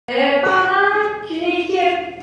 Pendant qu'une équipe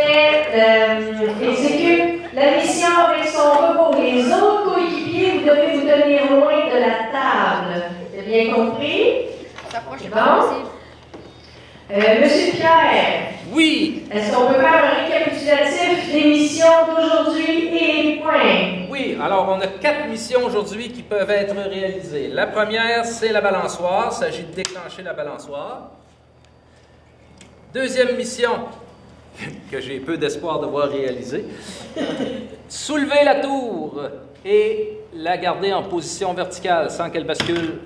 exécute la mission avec son repos, les autres coéquipiers, vous devez vous tenir loin de la table. Vous avez bien compris? C'est bon? Monsieur Pierre. Oui. Est-ce qu'on peut faire un récapitulatif des missions d'aujourd'hui et les points? Oui, alors on a 4 missions aujourd'hui qui peuvent être réalisées. La première, c'est la balançoire. Il s'agit de déclencher la balançoire. Deuxième mission, que j'ai peu d'espoir de voir réaliser, soulever la tour et la garder en position verticale sans qu'elle bascule.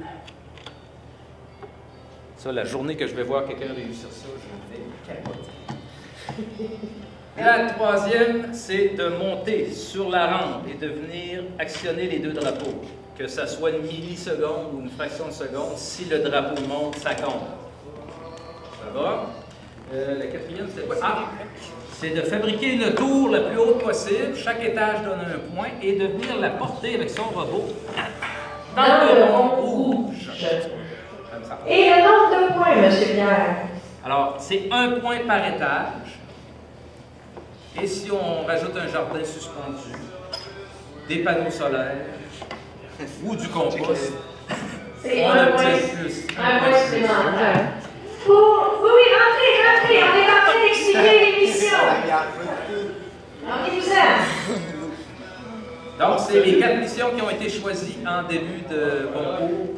Ça, la journée que je vais voir quelqu'un réussir ça, je vais capoter. La troisième, c'est de monter sur la rampe et de venir actionner les 2 drapeaux. Que ça soit une milliseconde ou une fraction de seconde, si le drapeau monte, ça compte. Ça va? La quatrième, c'était quoi? Ah! C'est de fabriquer une tour la plus haute possible. Chaque étage donne un point et de venir la porter avec son robot dans le rond rouge. Et le nombre de points, M. Pierre? Alors, c'est 1 point par étage. Et si on rajoute un jardin suspendu, des panneaux solaires ou du compost, c'est on un obtient point, plus. Un point supplémentaire. Oui, rentrez, on est en train d'expliquer l'émission. Rendez-vous-en. Donc, c'est les 4 missions qui ont été choisies en début de concours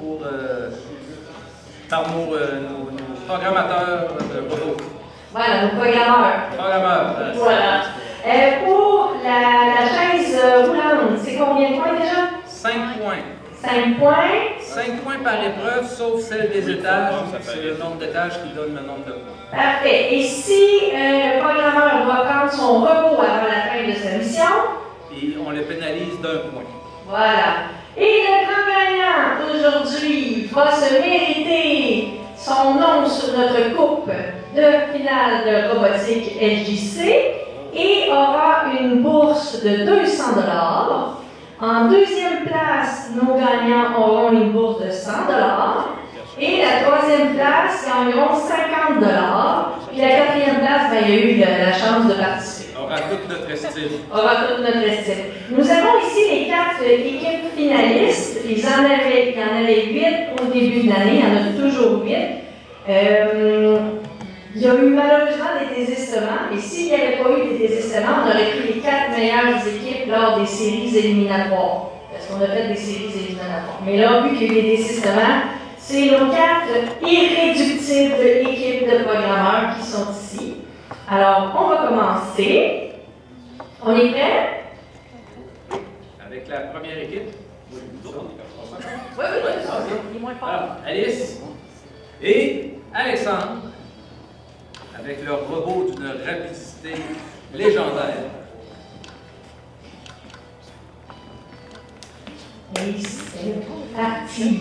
par nos programmateurs de robots. Voilà, nos programmeurs. Programmeurs. Voilà. Pour la chaise roulante, c'est combien de points déjà? 5 points. 5 points. 5 points par épreuve, sauf celle des étages. C'est le nombre d'étages qui donne le nombre de points. Parfait. Et si le programmeur doit prendre son repos avant la fin de sa mission? Et on le pénalise d'1 point. Voilà. Et le grand gagnant aujourd'hui va se mériter son nom sur notre coupe de finale de robotique LJC et aura une bourse de 200 $. En deuxième place, nos gagnants auront une bourse de 100 $. Et la troisième place gagneront 50 $. Puis la quatrième place, ben, il y a eu la chance de participer. Aura toute notre estime. Aura toute notre estime. Nous avons ici les 4 équipes finalistes. Il y en avait 8 au début de l'année. Il y en a toujours 8. Il y a eu malheureusement des désistements. Et s'il n'y avait pas eu des désistements, on aurait pris les 4 meilleures équipes lors des séries éliminatoires. Parce qu'on a fait des séries éliminatoires. Mais là, vu qu'il y a eu des désistements, c'est nos 4 irréductibles équipes de programmeurs qui sont ici. Alors, on va commencer. On est prêt? Avec la première équipe. Oui. Il est moins fort. Alors, Alice et Alexandre, avec leur robot d'une rapidité légendaire. Et c'est parti.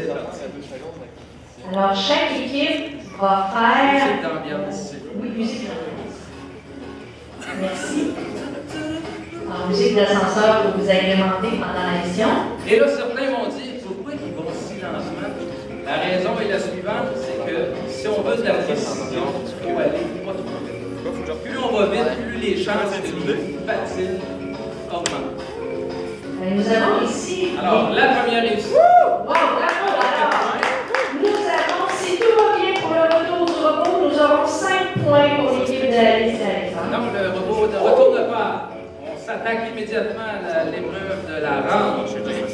Alors, chaque équipe va faire... Musique d'ambiance. Oui, musique d'ambiance. Merci. Alors, musique d'ascenseur pour vous agrémenter pendant la mission. Et là, certains m'ont dit, pourquoi ils vont silencement? La raison est la suivante, c'est que si on veut de la précision, il faut aller pas trop vite. Plus on va vite, plus les chances que nous patine augmentent. Nous avons ici... Alors, la première réussite. Wow, bravo! Alors, nous avons, si tout va bien pour le retour du robot, nous aurons 5 points pour l'équipe d'Alice et Alexandre. Donc, le robot ne retourne pas. On s'attaque immédiatement à l'épreuve de la rampe.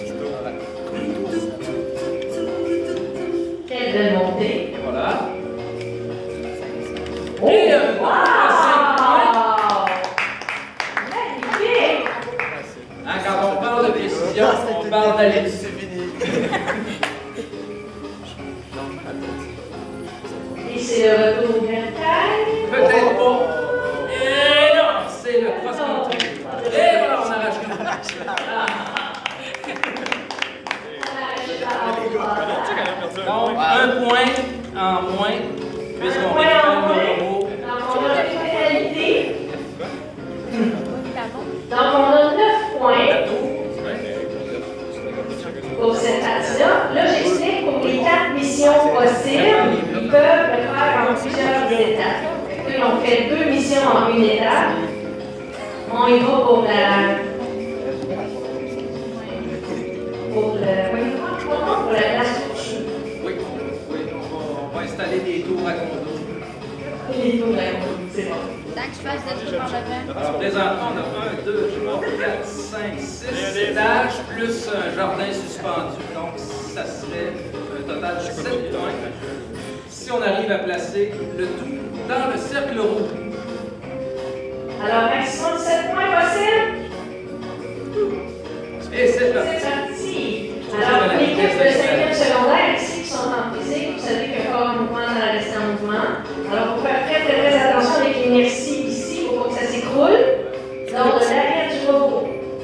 Quelle belle montée! Et voilà. Oh, Et wow! 5 points. Magnifique! Hein, quand on parle de précision, on parle d'Alice. Et c'est le retour vertical. Peut-être pas. Et non, c'est le cross-country. Et voilà, on arrache le Donc, 1 point en moins, puisqu'on récupère nos robots. Donc, on a une pénalité. Donc, on a 9 points pour cette partie-là. Là, j'explique pour les 4 missions possibles, ils peuvent le faire en plusieurs étapes. qui ont fait 2 missions en une étape. On y va pour la place touchée. Oui, on va installer des tours à condo. Les tours à condo, c'est bon. Tant que je fasse des trucs en avant. Alors, présentement, on a 1, 2, 3, 4, 5, 6 étages, plus un jardin suspendu. Donc, ça serait un total de 7 points. Si on arrive à placer le tout dans le cercle rouge. Alors, maximum de 7 points possible? Et c'est parti. C'est parti. Alors, l'équipe de 5e secondaire ici qui sont en physique, vous savez qu'il y a encore un mouvement dans la rester en mouvement. Alors, il faut faire très attention avec l'inertie ici, il ne faut pas que ça s'écroule. Donc, de l'arrière du robot.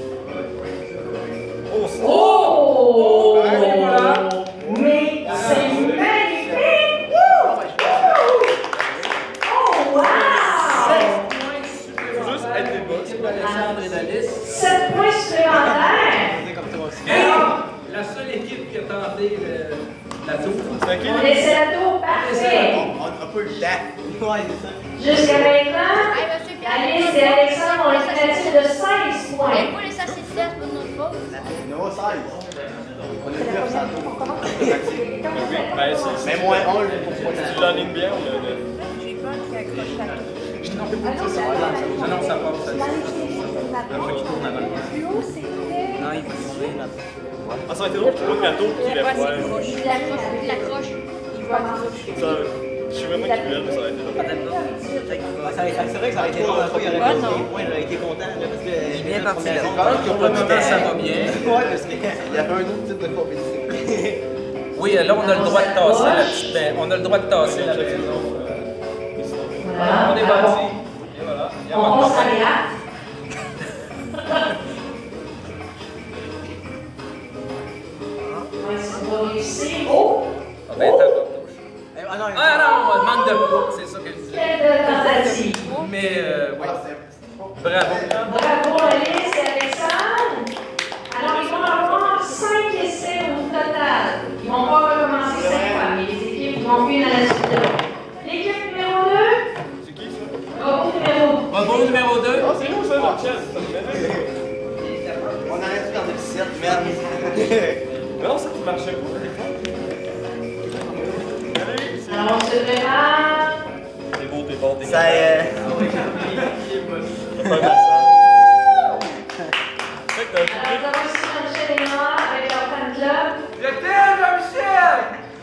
Oh! Voilà. Mais c'est magnifique! Wouh! Oh, wow! 7 points supplémentaires! Et la seule équipe qui a tenté la tour. On laisse la tour, parfait! On peut le temps. Ouais, c'est ça. Jusqu'à maintenant, Hey, monsieur Pierre. Alice et Alexandre ont une cumulative de 16 Hey, points. pas les saucisses pour notre faute. Non, 16. On a vu ça. Ben, Mais moins 1, tu l'enlignes bien, le... J'ai peur qu'il accroche la tour. Ah non, ça passe. Ça Non, il faut tourner là. Ah, ça va être drôle, tu vois que la tour qui lève, ouais. Il accroche. Ça, je sais même pas qui lève, mais ça va être drôle. C'est vrai que ça aurait été drôle. La fois, il aurait pas des points, j'aurais été content. Parce que je viens partir. Pour le moment, ça va bien. Ouais, parce qu'il y avait un autre type de compétition. Oui, là, on a le droit de tasser la petite. On a le droit de tasser la maison. Voilà. On est parti. Et voilà. On passe à l'IA. On va réussir. Oh! Ah ben, t'as pas touche. Ah non, Ah non, manque de poids, c'est ça que je disais. Quelle tentative! Mais, oui. Bravo. Bravo Alice et Alexandre! Alors, ils vont avoir 5 essais au total. Ils vont pas recommencer 5 fois, mais les équipes vont une à la suite de l'autre. L'équipe numéro 2. C'est qui ça? Robot numéro 2. Robot numéro 2. Ah, c'est nous ça, Martial, ça me fait. on aurait dû faire des 7, merde. Mais non, ça qui marchait pas. Alors, on se prépare. T'es beau, t'es bon, t'es Ça T'as pas mal ça. Fait que t'as un Alors, nous avons ici Jean-Michel et Noah avec leur fan club. Je t'aime, Jean-Michel!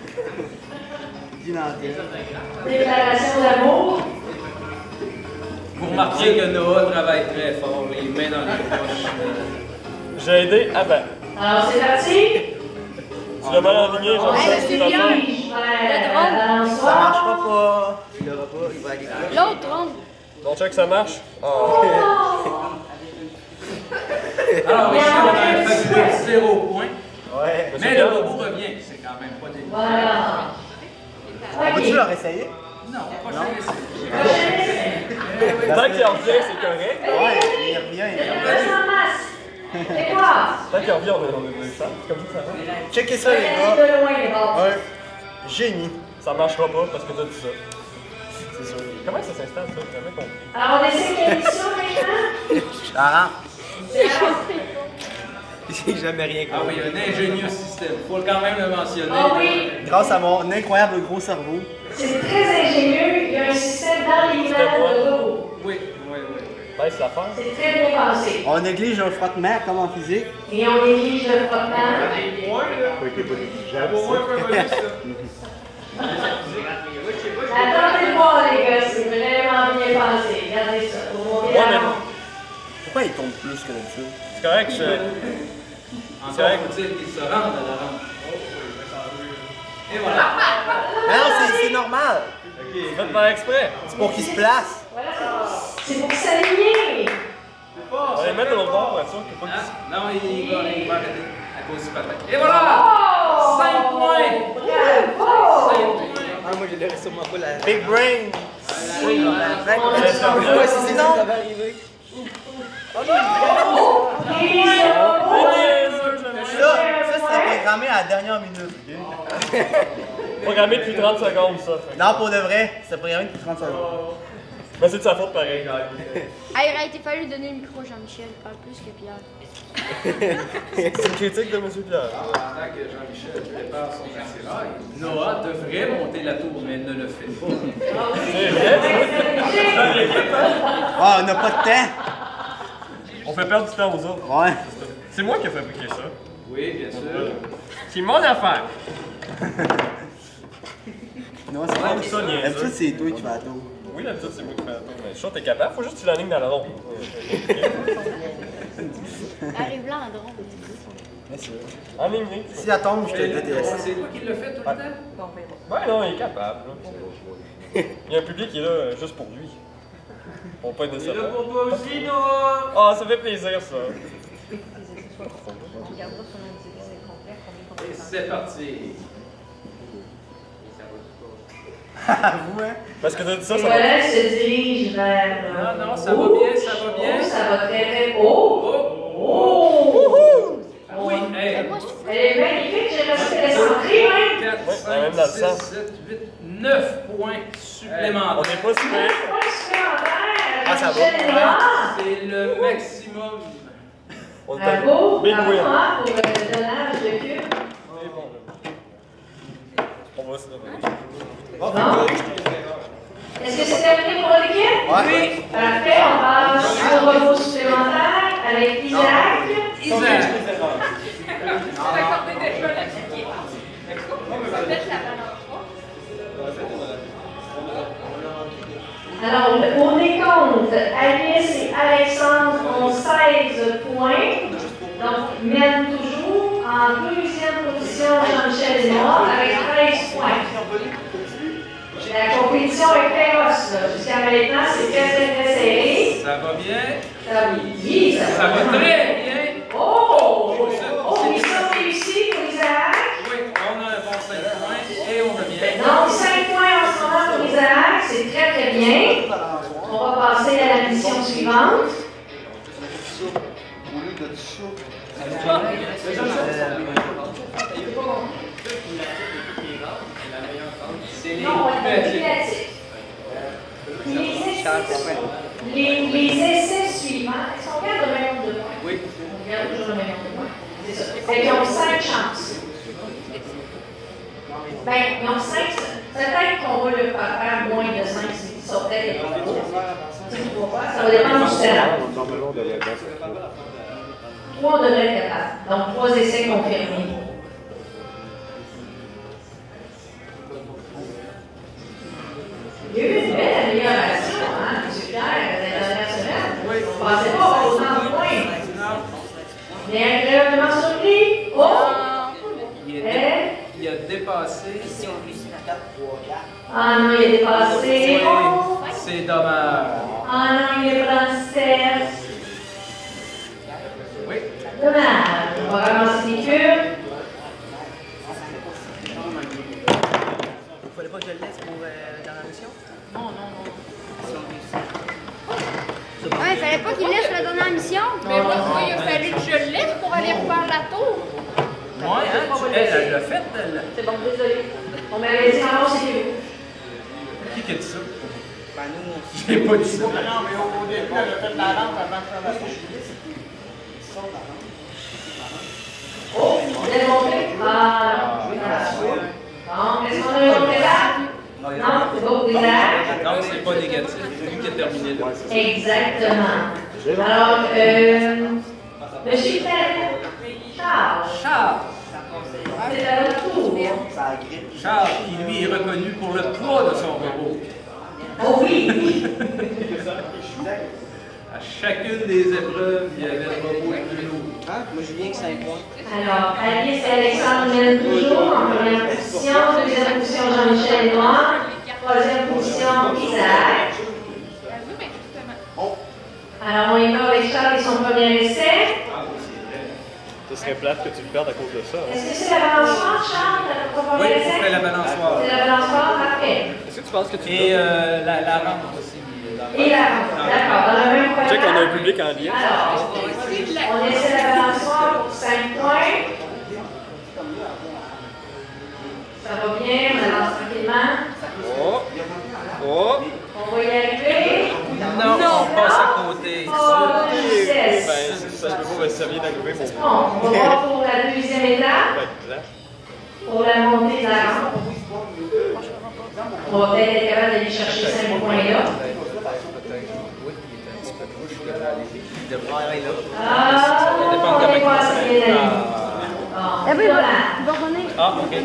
Déclaration d'amour. Vous remarquez que Noah travaille très fort, les mains dans les poches. J'ai aidé avant. Alors, c'est parti. Tu l'as mal enligné, genre Hey, ça, c'est c'est ta bien. faute. La balançoire. Ça marchera pas. Il l'aura pas, il va aller là. L'autre trompe. Bon, check, ça marche. Oh. Alors, ici, on a un fabuleux 0 point. Ouais. Mais le robot revient, c'est quand même pas des. Voilà. On peut-tu Ok. leur essayer? Non, prochain essai. Prochain essai. Tant qu'il revient, c'est correct. Ouais, il revient. Déclaration en masse. C'est quoi? Tant qu'il revient, on a des chances. Comme ça marche. Checkez ça, les Regardez gars. de loin les bords. Un génie. Ça marchera pas parce que t'as dit ça. C'est sûr. Comment ça s'installe, ça? J'ai jamais compris. Alors, on essaie quelle mission maintenant? Ah, C'est là. j'ai jamais rien Ah oui, un ingénieux système. Faut quand même le mentionner. Ah oui, Grâce à mon incroyable gros cerveau. c'est très ingénieux. Il y a un système d'enlignement de robot. Oui, oui, oui. Baisse l'affaire. C'est très bien pensé. On néglige un frottement comme en physique. Et on néglige le frottement. Attendez de voir, les gars, c'est vraiment bien pensé. Regardez ça. Vous montez la lampe. Pourquoi il tombe plus que d'habitude? C'est correct, Encore faut-il qu'il se rende à la rampe. Et voilà. Non, c'est normal. c'est fait par exprès. C'est pour qu'il se place. Voilà, c'est pour s'aligner. On va les mettre de l'autre bord pour être sûr qu'il faut pas Ah, non, il va arrêter à cause du patin. Et voilà! Oh! 5 points! Bravo! 5 points! Ah, moi, je l'aurais sûrement pas la. Big brain. On a C'est non. Ça va arriver. Ça, c'est programmé à la dernière minute. Programmé depuis 30 secondes, ça. Non, pour de vrai, c'est programmé depuis 30 secondes. Mais c'est de sa faute pareil. Ah, il aurait été fallu donner le micro à Jean-Michel, pas plus que Pierre. C'est une critique de M. Pierre. Pendant que Jean-Michel prépare son attirail, Noah devrait monter la tour, mais elle ne le fait pas. C'est vrai, Ah, on n'a pas de temps. on fait perdre du temps aux autres. Ouais. C'est moi qui ai fabriqué ça. Oui, bien sûr. C'est mon affaire. Non, c'est Ah, pas ça, niaiseux. d'habitude, c'est toi qui vas à tour. Oui, d'habitude, c'est moi qui fais la tour. Mais je suis sûr que t'es capable. Faut juste que tu l'alignes dans le rond. Arrive là en drôle. En ligne. Si elle tombe, je te Mais déteste. c'est toi qui le fais tout le temps? Ben non, il est capable. Là. Il y a un public qui est là juste pour lui. On peut être de ça. Il est là pour toi aussi, Noah! Ah, ça fait plaisir, ça. Et c'est parti. Vous, hein? Parce que t'as dit ça, Et ça voilà, elle se dirige vers. Non, non, ça va bien, ça va bien. Oh, ça va très très haut. Oh! Oh! Ah oui, hey! Moi, je trouve Elle est magnifique, j'ai l'impression qu'elle est centrée, même. 4, Ouais, même dans le 5, sens. 6, 7, 8, 9 points On supplémentaires. n'est pas super. Point supplémentaire. Ah, ça va. Michel est là. C'est le maximum. On est Bravo, Big bravo win. hein, pour le donnage de cube. On va se Bon. Est-ce que c'est terminé pour l'équipe? Ouais. Parfait, on passe au robot supplémentaire avec Isaac. Isaac. Alors, au décompte, Alice et Alexandre ont 16 points, donc mènent toujours. En deuxième position, Jean-Michel et Noah avec 13 points. La compétition est féroce, là. Jusqu'à maintenant, c'est très serré. Ça va bien? Oui, ça Ça va va. très bien. Oh! Oh, ils ont réussi pour Isaac. Oui, on a un bon 5 points et on revient. Donc, 5 points en ce moment pour Isaac, c'est très très bien. On va passer à la mission suivante. C'est les Non, on est petits. les essais suivants, est-ce qu'on regarde le même nombre de points? Oui. On regarde toujours le même nombre de points. C'est ça. Fait qu'ils ont 5 chances. Ben, ils ont 5. Peut-être qu'on va le faire moins de 5 si ça peut-être pas trop. Ça va dépendre du terrain. 3 devraient être capables. Donc, 3 essais confirmés. Il y a eu une belle amélioration, hein, M. Pierre, la dernière semaine. Oui. On ne pensait pas avoir autant de points. Non. Mais agréablement surpris. Oh! Il a dépassé. Ah non, il est dépassé. Oh! C'est dommage. Ah non, il est princesse. Oui. Dommage. On va ramasser les cubes. Fallait pas que je le laisse pour dans la mission? Ouais, il fallait pas qu'il laisse la dernière mission. Mais moi, il a fallu que je le laisse pour aller refaire la tour. Moi, elle l'a fait, elle. C'est bon, désolé. On m'avait dit non, c'est cube. Qui a dit ça? Ben nous, J'ai pas dit ça. non, mais au début, elle a fait la lampe avant de faire la touche. Oh, vous allez monter? Ah, bon, est-ce qu'on a une autre étape? Non, c'est bon, des actes. Non, c'est pas négatif. C'est lui qui a terminé là. Exactement. Alors, Monsieur Charles, Charles. c'est à votre tour. Ça agrippe. Charles, qui lui est reconnu pour le poids de son robot. Oh oui! À chacune des épreuves, il y avait le robot le plus lourd. Hein? Moi, Julien, que 5 points. Alors, Alice et Alexandre mènent toujours en première position, deuxième position Jean-Michel et Noir, troisième position Isaac. Alors, on y va avec Charles et son premier essai. Ce serait plate que tu le perdes à cause de ça. Est-ce que c'est la balançoire, Charles, ton Oui, premier on essai? fait la balançoire. C'est la balançoire, parfait. Est-ce que tu penses que tu Et la rampe aussi. Et la d'accord, dans le même Tu sais qu'on a un programme. public en lien. Alors, on essaie la balançoire pour 5 points. Ça va bien, on avance tranquillement. Oh! Oh! On va y arriver. ça vient d'arriver, mon Bon, on va voir pour la deuxième étape, pour la montée de la rampe. On va peut-être être capable d'aller chercher 5 points là. Ah, on est quoi, ça vient d'aller. Ah oui, il va revenir. Ah, ok.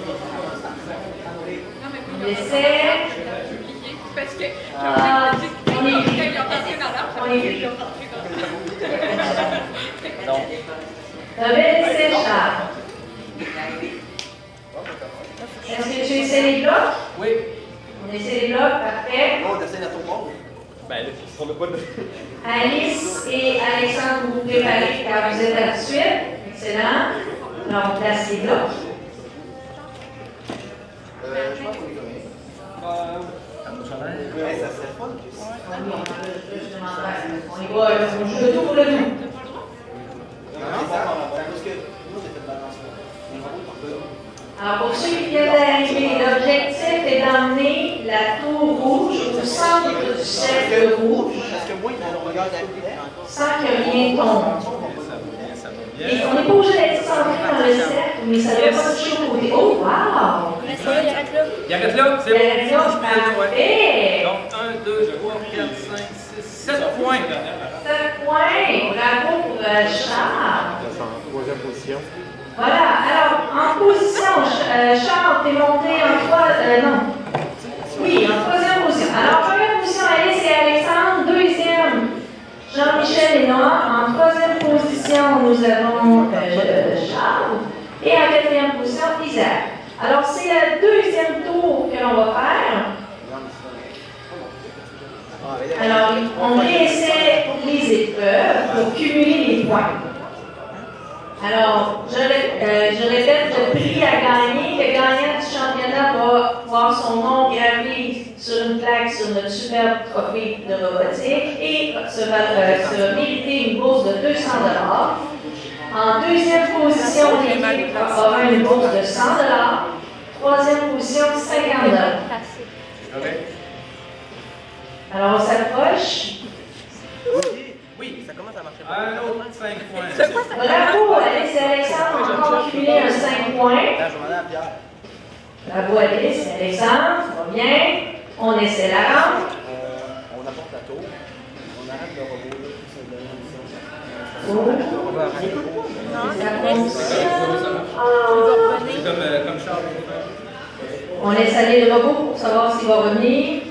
On essaie. Parce que On est vite. On est vite. Non. Un bel essai, Charles. Est-ce que tu essaies les blocs? Oui. On essaie les blocs, parfait. On essaie la tour. Ben là, on n'a pas de. Alice et Alexandre, vous vous préparez car vous êtes à la suite. Excellent. Alors, on place les blocs. Je pense qu'on est correct. Ça serait fun. On y va, on joue le tout pour le tout. Alors, pour ceux qui viennent d'arriver, l'objectif est d'emmener la tour rouge au centre du cercle rouge sans que rien tombe. Et on n'est pas obligé d'être centré dans le cercle, mais ça ne doit pas toucher au côté. Oh, wow! il arrête là. Il arrête là, c'est Il bon. arrête là, parfait! Donc, 1, 2, 3, 4, 5, 6, 7 points. 7 points, bravo pour Charles. En troisième position. Voilà, alors en position, Charles, t'es monté en troisième position. Alors, première position, Alice et Alexandre. Deuxième, Jean-Michel et Noah. En troisième position, nous avons Charles. Et en quatrième position, Isaac. Alors, c'est le deuxième tour que l'on va faire. Alors, on réessaie les épreuves pour cumuler les points. Alors, je répète le prix à gagner. Le gagnant du championnat va voir son nom gravé sur une plaque sur notre superbe trophée de robotique et se mériter une bourse de 200 $. En deuxième position, l'équipe aura une bourse de 100 $. Troisième position, 50 $. Alors, on s'approche. Oui. Ça commence à marcher. Un autre 5 points. Bravo, Alice et Alexandre ont encore cumulé un 5 points. Là, je demandais à Pierre. Bravo, Alice et Alexandre, ça va bien. On essaie la rampe. On apporte la tour. On arrête le robot. Oh. On va arrêter. Ça fonctionne. C'est comme Charles. On laisse aller le robot pour savoir s'il va revenir.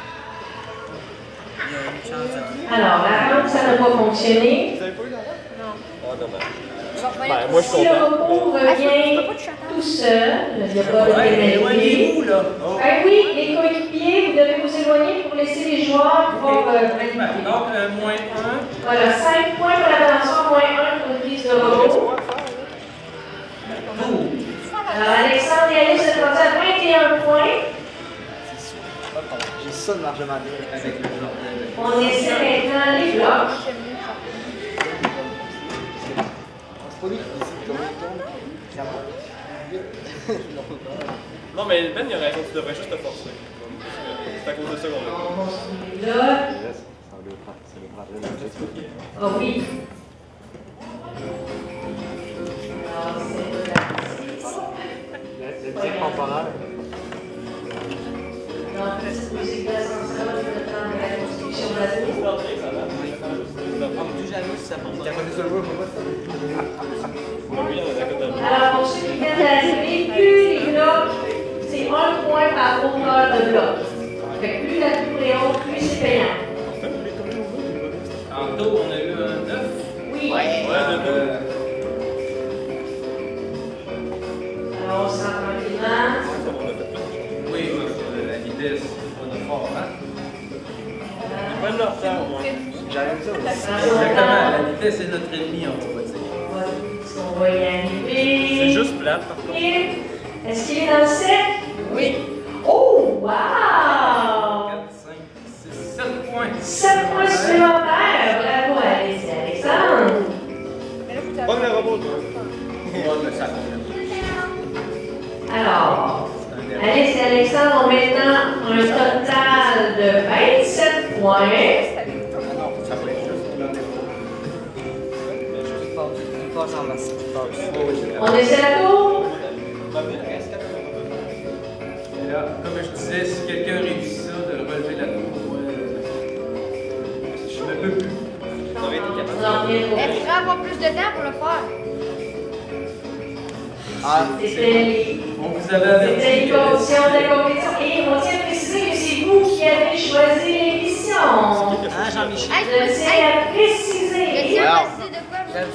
Alors, la rampe, ça n'a pas fonctionné. Ah, dommage. Ben, moi, je suis Si le content. robot revient tout seul, il n'y a pas de pénalité. Éloignez-vous, là. Oui, les coéquipiers, vous devez vous éloigner pour laisser les joueurs pouvoir valider. Donc, moins 1. Voilà, 5 points pour la balançoire, moins 1 pour une prise de robot. Alors, Alexandre et Alice se rendus à 21 points. J'ai ça de largement bien avec le genre. On essaie maintenant les blocs. C'est pas lui qui décide comment il tourne. Non, mais Ben, il a raison, tu devrais juste te forcer. C'est à cause de ça qu'on l'a. On construit les blocs. Ah oui. Alors, c'est Les temporaires. donc, petite musique d'ascenseur, le temps de la construction de la tour. Plus jamais si ça prend pas. T'as connu ce jeu, pourquoi ça? Oui, on est à côté de moi. Alors, pour ceux qui viennent d'arriver, plus les blocs, c'est 1 point par hauteur de bloc. Fait que plus la tour est haute, plus c'est payant. En taux, on a eu un 9. Oui. Alors, on se rend tranquillement. Oui, la vitesse, c'est pas de fort, hein? Bonne leur temps, au moins. J'aime ça aussi. Exactement, la vitesse est notre ennemi en robotique. On va y arriver. C'est juste plate, par contre. Est-ce qu'il est dans le 7? Oui. Oh, wow! 4, 5, 6, 7 points. 7 points supplémentaires. Bravo, Alice et Alexandre. Bonne le robot, toi. Ouais, mais ça compte. Alors, Alice et Alexandre ont maintenant un total de 27 points. commence en masse. On essaie la tour? Et là, comme je disais, si quelqu'un réussit ça, de relever la tour, je ne peux plus. On en revient trop. Il faudra avoir plus de temps pour le faire. On vous avait averti. C'était une condition de la compétition. Et on tient à préciser que c'est vous qui avez choisi l'émission. Hein, Jean-Michel? Je tiens à préciser. Tu as décidé de quoi?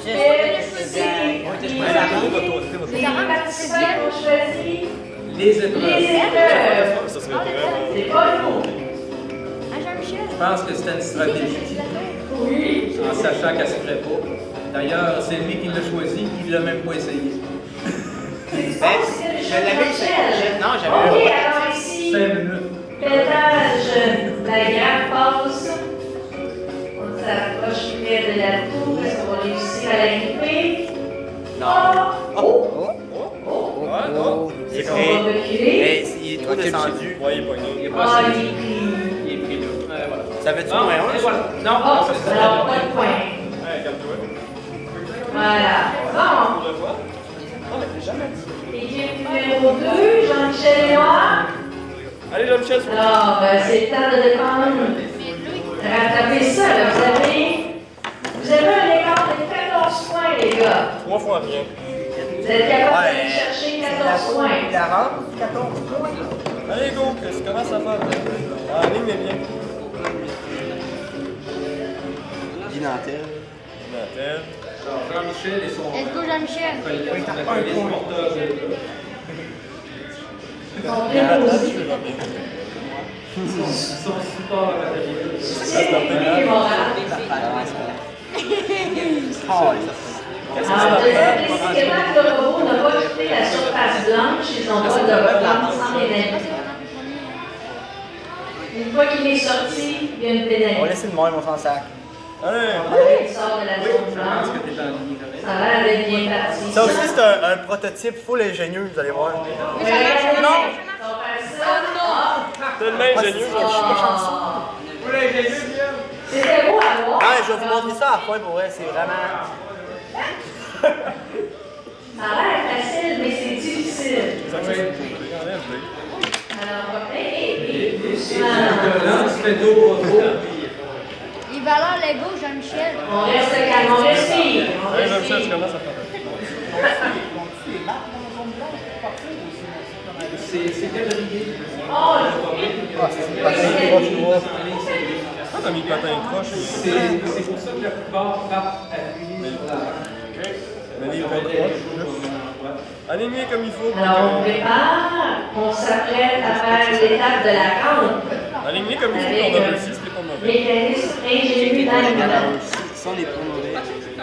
Les participants ont choisi Les épreuves. les épreuves. Ça serait vraiment. C'est pas nous. Ah, Jean-Michel? Je pense que c'était une stratégie, Oui. en sachant qu'elle ne se ferait pas. D'ailleurs, c'est lui qui l'a choisi, il ne l'a même pas essayé. Je l'avais. Non, Ok, j'avais alors ici, 5 minutes. pétage, la grappe passe. On s'approche près de la tour. Est-ce qu'on va réussir à la gripper? Non. Oh! Ouais, non. Est-ce qu'on va reculer? Il est trop descendu. Ouais, il est pogné. Il est Ah, pas il essayé. est pris. Il est pris là. Voilà. Ça fait-tu Non, moins et un? voilà. Non, Oh, ça serait alors pas de point. Ouais, calme-toi. Voilà. Bon. Pour le fois? Non, mais t'es jamais dit. Équipe numéro 2, Jean-Michel Lénoir. Allez, Jean-Michel, c'est Alors, c'est le temps de dépendre. Rattrapez ça, là. Vous avez un écart de 14 points, les gars. 3 fois rien. Vous êtes capable d'aller chercher 14 points. 14 points. Allez, go, Chris, commence à faire. Ah, ligne est bien. Dinantel. Nathalie. Jean-Michel et son Let's go, Jean-Michel. porteur de. Son support à la Alors, deuxième précisément que le robot n'a pas quitté la surface blanche, ils ont le droit de reprendre sans pénalité. Une fois qu'il est sorti, il y a une On va pénalité. laisser le même, on s'en sac. Allez. Il sort de la Oui, zone je pense blanche. que t'es en ligne. Ça a l'air d'être bien parti. Ça aussi, c'est un prototype full ingénieux, vous allez voir. Mais regardez, Non. on va faire ça. Tellement ingénieux, Ah. C'était beau à voir. Ah, je vais vous montrer ça à la fin, pour vrai, c'est vraiment... Ça a l'air facile, mais c'est difficile. Alors, doucement. Là, tu fais dos au dos. Les valeurs Lego, Jean-Michel. On reste calme, on respire. On Allez, Jean-Michel, tu respire. commences à faire. C'est quadrillé. Oh, Ah, t'as mis le patin croche. C'est pour ça que la plupart partent appuyés sur la. Mais les pains croches. Aligné comme il faut. alors, on prépare. On s'apprête à faire l'étape de la rampe. Aligné comme il faut, on a réussi, c'était pas mauvais. Mécanisme ingénieux d'animal. Ça, on est pas mauvais.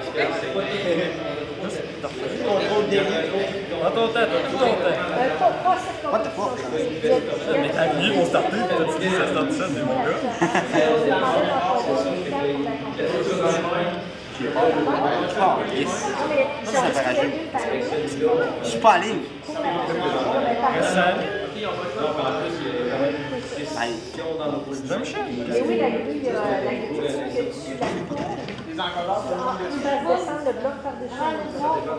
Prends ton temps, t'as tout ton temps. What the fuck? Mais t'as appuyé pour starter, pis t'as dit que ça start ça, c'est mon gars. Ah, yes. Ça, c'est paragé. Je suis pas en ligne. Reste sale. Allez. C'est Jean-Michel. Oui, la grille, dessus la il va descendre le bloc par-dessus.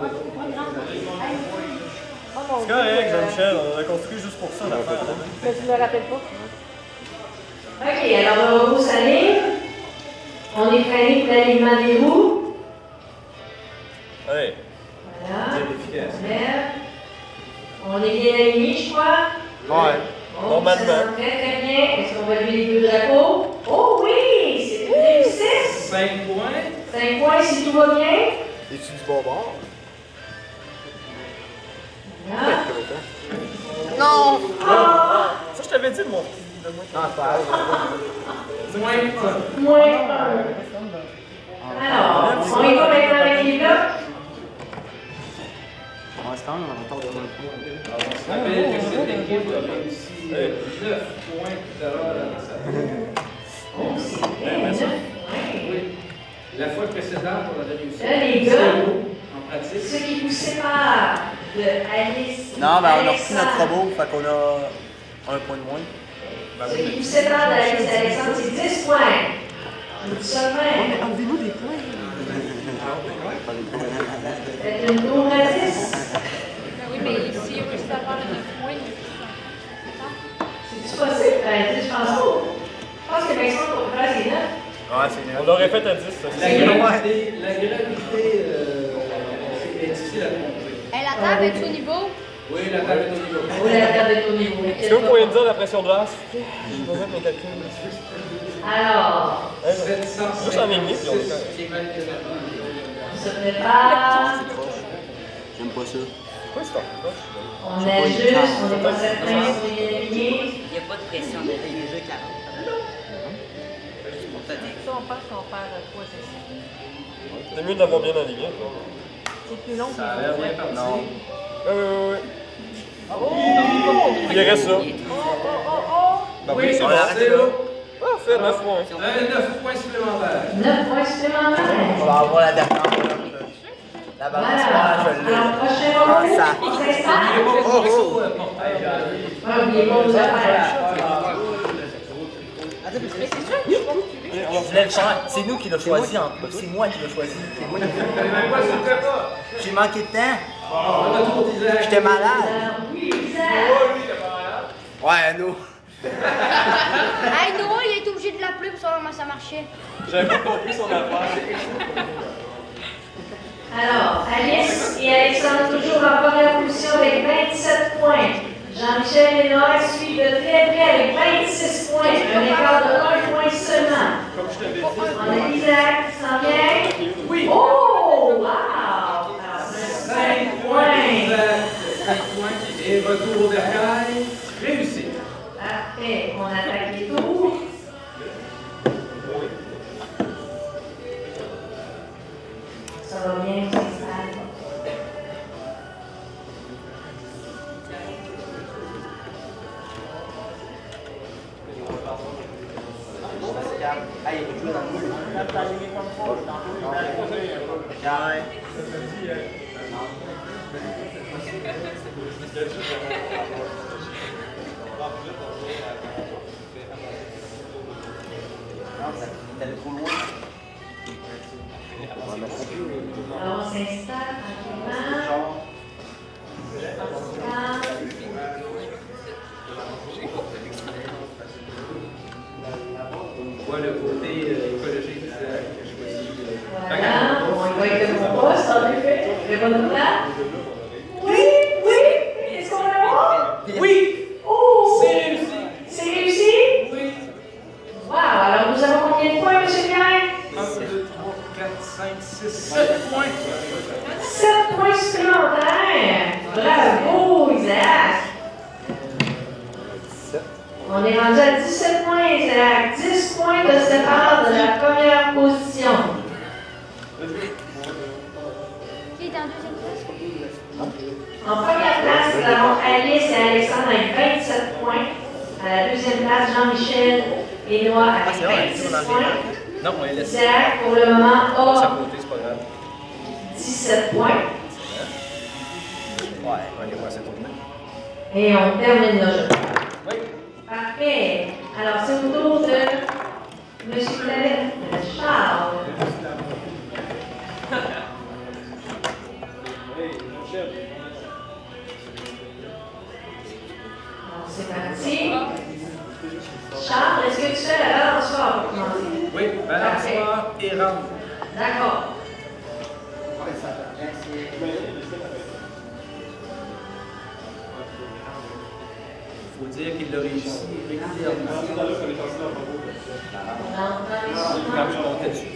Oh mon C'est Dieu. correct, Jean-Michel, on a construit juste pour ça, l'affaire. Mais je me rappelle pas. OK, alors le robot s'aligne. On est prêt pour l'alignement des roues. Allez. Voilà. On est bien aligné, je crois. Ouais. Oh, Normalement. ça sent très très bien. Est-ce qu'on va lever les deux drapeaux? Oh oui, c'est une réussite. 5 points. 5 points si tout va bien. Es-tu du bon bord? Voilà. Non! Ça, je t'avais dit de mon. Non, c'est pas grave. Moins 1. Alors, on y va maintenant avec les blocs. On reste quand même en retard de 1 point. On se rappelle que cette équipe a réussi 9 points tout à l'heure dans sa. Oh, c'est bien, 9 points. Oui. La fois précédente, on avait réussi. Là, les gars, en pratique. ce qui vous sépare de Alice. Non, ben on a reçu Alexandre. notre robot, fait qu'on a 1 point de moins. Ce qui vous sépare d'Alice et Alexandre, c'est 10 points. Je vous dis ça de même. Enlevez-nous des points. une tour à 10. Ben oui, mais s'il réussit à faire le 9 points, C'est-tu possible? Ben, 10, je pense pas. Je pense que maximum qu'on peut faire, c'est 9. Ouais, c'est bien. On l'aurait fait à 10. Ça. La gravité est difficile à contrôler. hey, la table est au niveau? Oui, la table est au niveau. Oui, la table est au niveau. Est-ce que vous pouvez me dire la pression de l'air? Je vais mettre mes calculs. Alors, Juste en ligne, puis on est correct. on se prépare. J'aime pas ça. Pourquoi c'est en proche? On ajuste, on n'est pas certain si on est aligné. Il n'y a pas de pression de les jeux 40. Ça, on pense qu'on perd quoi, c'est ça? C'est mieux d'avoir bien aligné. C'est plus long que Ça a l'air bien parti. Non. Oui. Il reste là. Oui, oui, c'est on passé là. Parfait, 9 points. 9 points supplémentaires. 9 points supplémentaires. On va avoir la dernière. La balance, Voilà. je l'ai. Alors, prochain moment, Ça. on s'installe. N'oubliez pas vos affaires. C'est nous qui l'a choisi, en plus. C'est moi qui l'ai choisi. C'est moi qui J'ai manqué de temps. J'étais malade. Oui, Isaac. Ouais, nous. Hey, Noah, il est obligé de l'appeler pour savoir comment ça marchait. J'avais pas compris son affaire. Alors, Alice et Alexandre toujours en première position avec 27 points. Jean-Michel et Noah suivent de très près avec 26 points. Un écart de 1 point seulement. On a Isaac qui s'en vient. Oui. Oh, wow! Alors, 5 points. 5 points. Et retour de caille. Réussi. Parfait. On attaque les tours. Ça va bien, on s'installe. Alors, on s'installe tranquillement. On voit le côté écologique d'Isaac que je choisis. Voilà, on va avec mon poste, en effet. Le bon plat. Oui. Est-ce qu'on va voir? Oui! Oh! C'est réussi! C'est réussi? Oui! Wow! Alors, nous avons combien de points, M. Pierre? 1, 2, 3, 4, 5, 6, 7 points! 7 points supplémentaires! Bravo, Isaac! On est rendu à 17 points, Isaac. 10 points te séparent de la première position. Qui est en deuxième place? En première place, nous avons Alice et Alexandre avec 27 points. À la deuxième place, Jean-Michel et Noah avec 26 points. Non, on les laisse. Isaac, pour le moment, Ça a côté, c'est pas grave. 17 points. Ouais, on va passer tourner. Et on termine le jeu. Oui. Parfait. Alors, c'est au tour de M. Charles. Alors, c'est parti. Charles, est-ce que tu fais la balançoire pour commencer? Oui, balançoire et rampe. D'accord. Il faut dire qu'il l'a réussi régulièrement. Quand je montais dessus.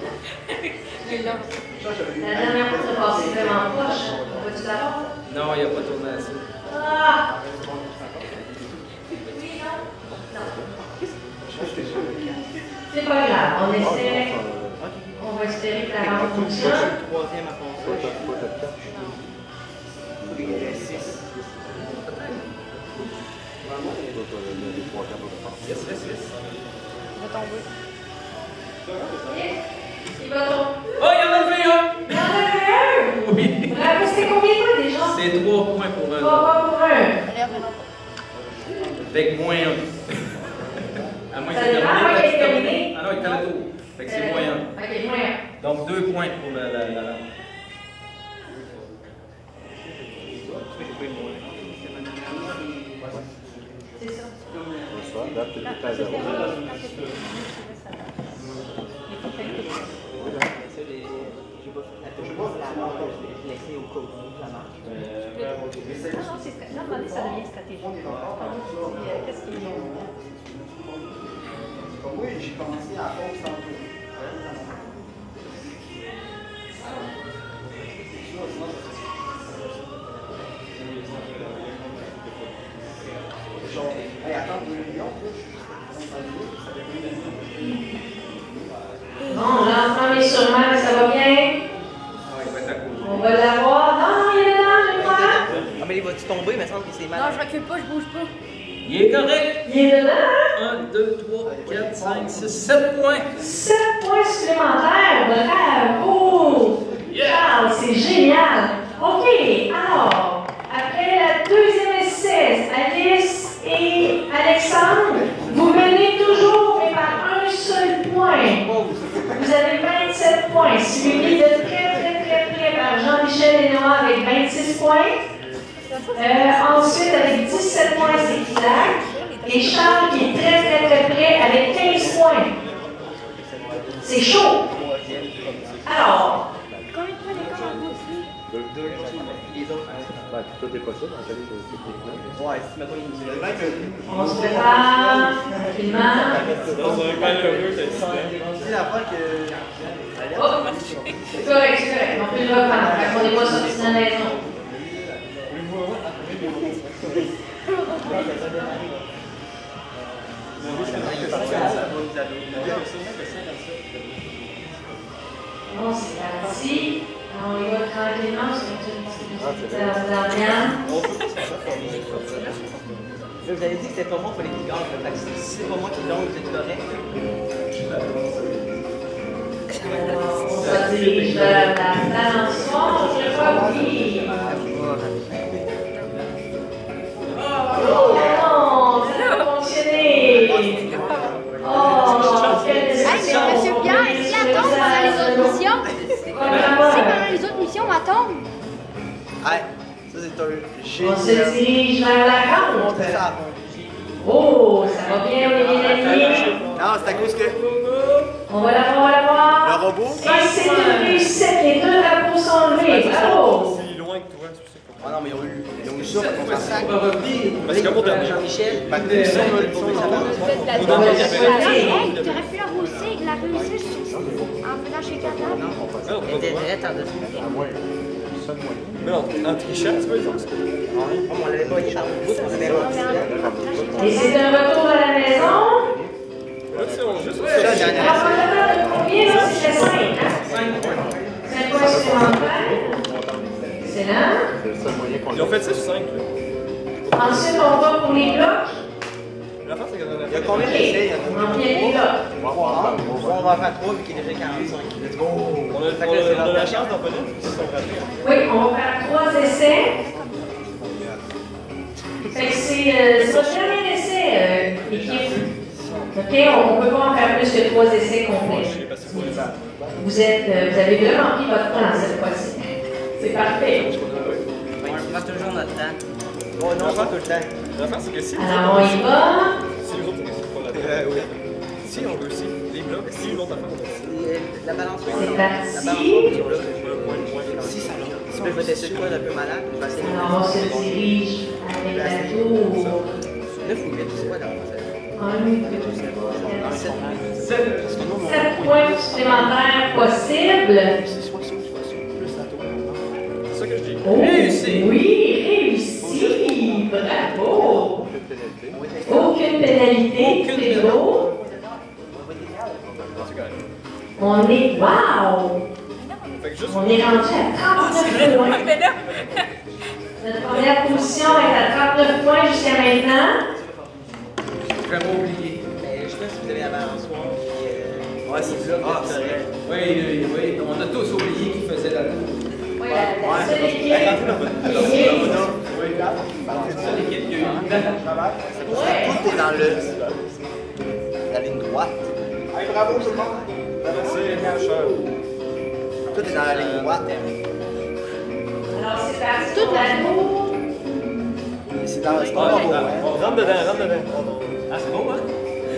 La dernière fois, tu as passé vraiment proche. On va-tu l'avoir? Non, il n'a pas tourné assez. Ah! Oui, non? Non. C'est pas grave, on essaie. On va espérer que la rampe fonctionne. Troisième à penser. Il reste 6. Yes. Il va tomber. Il va tomber. Oh, il y en a levé un! Il y en avait un! Oui. Bravo, c'était combien de points déjà? C'est 3 points pour un. 3 points pour un. Avec moins 1. À moins Ça qu'il ait dépend, terminé. il est terminé. Ah non, il était à la tour. Fait que c'est moins 1. Ok, moins 1. Donc 2 points pour la rampe. Ça devient stratégique. Qu'est-ce qu'ils ont? Oui, j'ai commencé à pause tantôt. Hey, attends 2 millions. Bon, l'enfant est sûrement, ça va bien? On va l'avoir. Non, il est là, je crois. Ah, mais il va-tu tomber? Il me semble que c'est mal. Non, je recule pas, je bouge pas. Il est correct. Il est dedans, hein? 1, 2, 3, 4, 5, 6, 7 points. 7 points supplémentaires. Bravo! Charles, c'est génial. OK, alors, après la deuxième essai, Alice et Alexandre, vous menez toujours, mais par un seul point. Vous avez 27 points, suivi de très près par Jean-Michel Lénois avec 26 points. Ensuite, avec 17 points, c'est Isaac. Et Charles qui est très près avec 15 points. C'est chaud. Alors, Combien de points d'écart entre nous aussi? Toi, t'es pas ça dans ta ligne techniquement? Ouais, si maintenant il nous dit. on se prépare tranquillement. Dans un cas heureux, t'as dit. C'est la fois que. Oh, c'est correct, c'est correct. On peut le reprendre. Fait qu'on n'est pas sorti de la maison. Bon, c'est parti. On y va tranquillement sur une petite d'Ariane. Vous avez dit que c'était pas moi pour les qui gagnent. Fait que si c'est pas moi qui gagne, vous êtes correct. On se dirige vers la balançoire. Je crois oui. Oh non, ça n'a pas fonctionné. Oh, quelle Hey, mais déception. monsieur Pierre, si elle tombe pendant les autres missions, si pendant les autres missions, elle tombe. Ouais, ça c'est un génie. On se dirige vers la rampe. Montrer ça à fond. Oh, ça va bien, Olivier Danier. Non, c'est à cause que On va l'avoir, on va le l'avoir. robot. Et c'est une réussite. Les deux drapeaux sont levés. Bravo. C'est loin que toi, c'est pour ça. Ah non, mais ils ont eu ça pour qu'on s'en sac. Parce que pour dernier. Jean-Michel, Fait que ça, si on a le on son, le On a fait de la On va le souhaiter. Hey, t'aurais pu la réussir en faisant chez Canada. Non, elle était direct en dessous. mais en trichant, tu vois, ils ont ça. On l'avait pas dit par le bout, on avait pas dit. Et c'est un retour à la maison. Là, tu sais, on juste. Ça, dernière. Alors, on a combien là? C'était 5, hein? 5 points supplémentaires. Excellent. Ils ont fait 6 ou 5, là. Ensuite, on va pour les blocs. La fin, c'est qu'il y en a Il y a combien d'essais? Il y en a On remplit les blocs. On va en faire 3 vu qu'il est déjà 45. Let's go! On a la chance d'en venir, ils se sont ratés. Oui, on va faire 3 essais. Fait que c'est votre dernier essai, équipe. OK, on ne peut pas en faire plus que 3 essais complets. Vous avez bien rempli votre temps cette fois-ci. C'est parfait. On prend toujours notre temps. Bon, non, pas tout le temps. L'affaire, c'est que si Alors, on y va. si les autres réussissent pas la oui. Si on réussit, les blocs, si l'autre affaire, on réussit. La balance. C'est La balance. parti. Si ça si je vais tester quoi d'un peu malade, je vais essayer de Alors, on se dirige avec la tour. 9 ou 8, c'est quoi dans 7 points supplémentaires possibles. C'est soit ça, soit ça. Plus la tour. C'est ça que je dis. Oh, oui, réussi. Bravo. Aucune pénalité. Pedro. On est, wow! Fait que juste. On est rendu à 39 points. Notre première position est à 39 points jusqu'à maintenant. Je vais pas oublier. Mais je sais pas si vous avez la balançoire. Ouais, c'est ça. Ah, c'est vrai. Oui, on a tous oublié qui faisait la tour. Oui, la seule équipe qui est. Tout est dans la ligne droite. Bravo tout le monde. Merci, mon cher. Tout est dans la ligne droite. Alors, c'est parti pour la tour. C'est pas bon. Rentre dedans, rentre dedans. Ah, c'est bon, hein?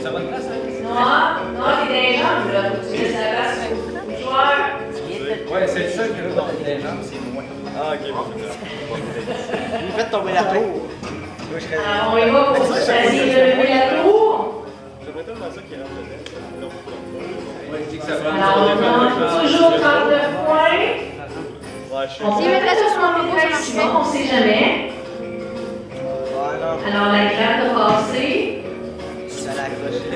Non, t'es des jambes, là. Faut que tu laisses la place au joueur. Ouais, c'est le seul qui veut porter des jambes, c'est moi. Ah, ok, bon, Vous faites tomber la tour. Alors, on y va pour choisir de lever la tour. J'aimerais tellement ça qu'il rentre dedans. Ouais, je dis que ça prend Alors, on a toujours 39 points. Ouais, je sais. On peut mettre la sauce sur mon maximum, on sait jamais. Alors, la grappe a passé. Ça l'a accroché.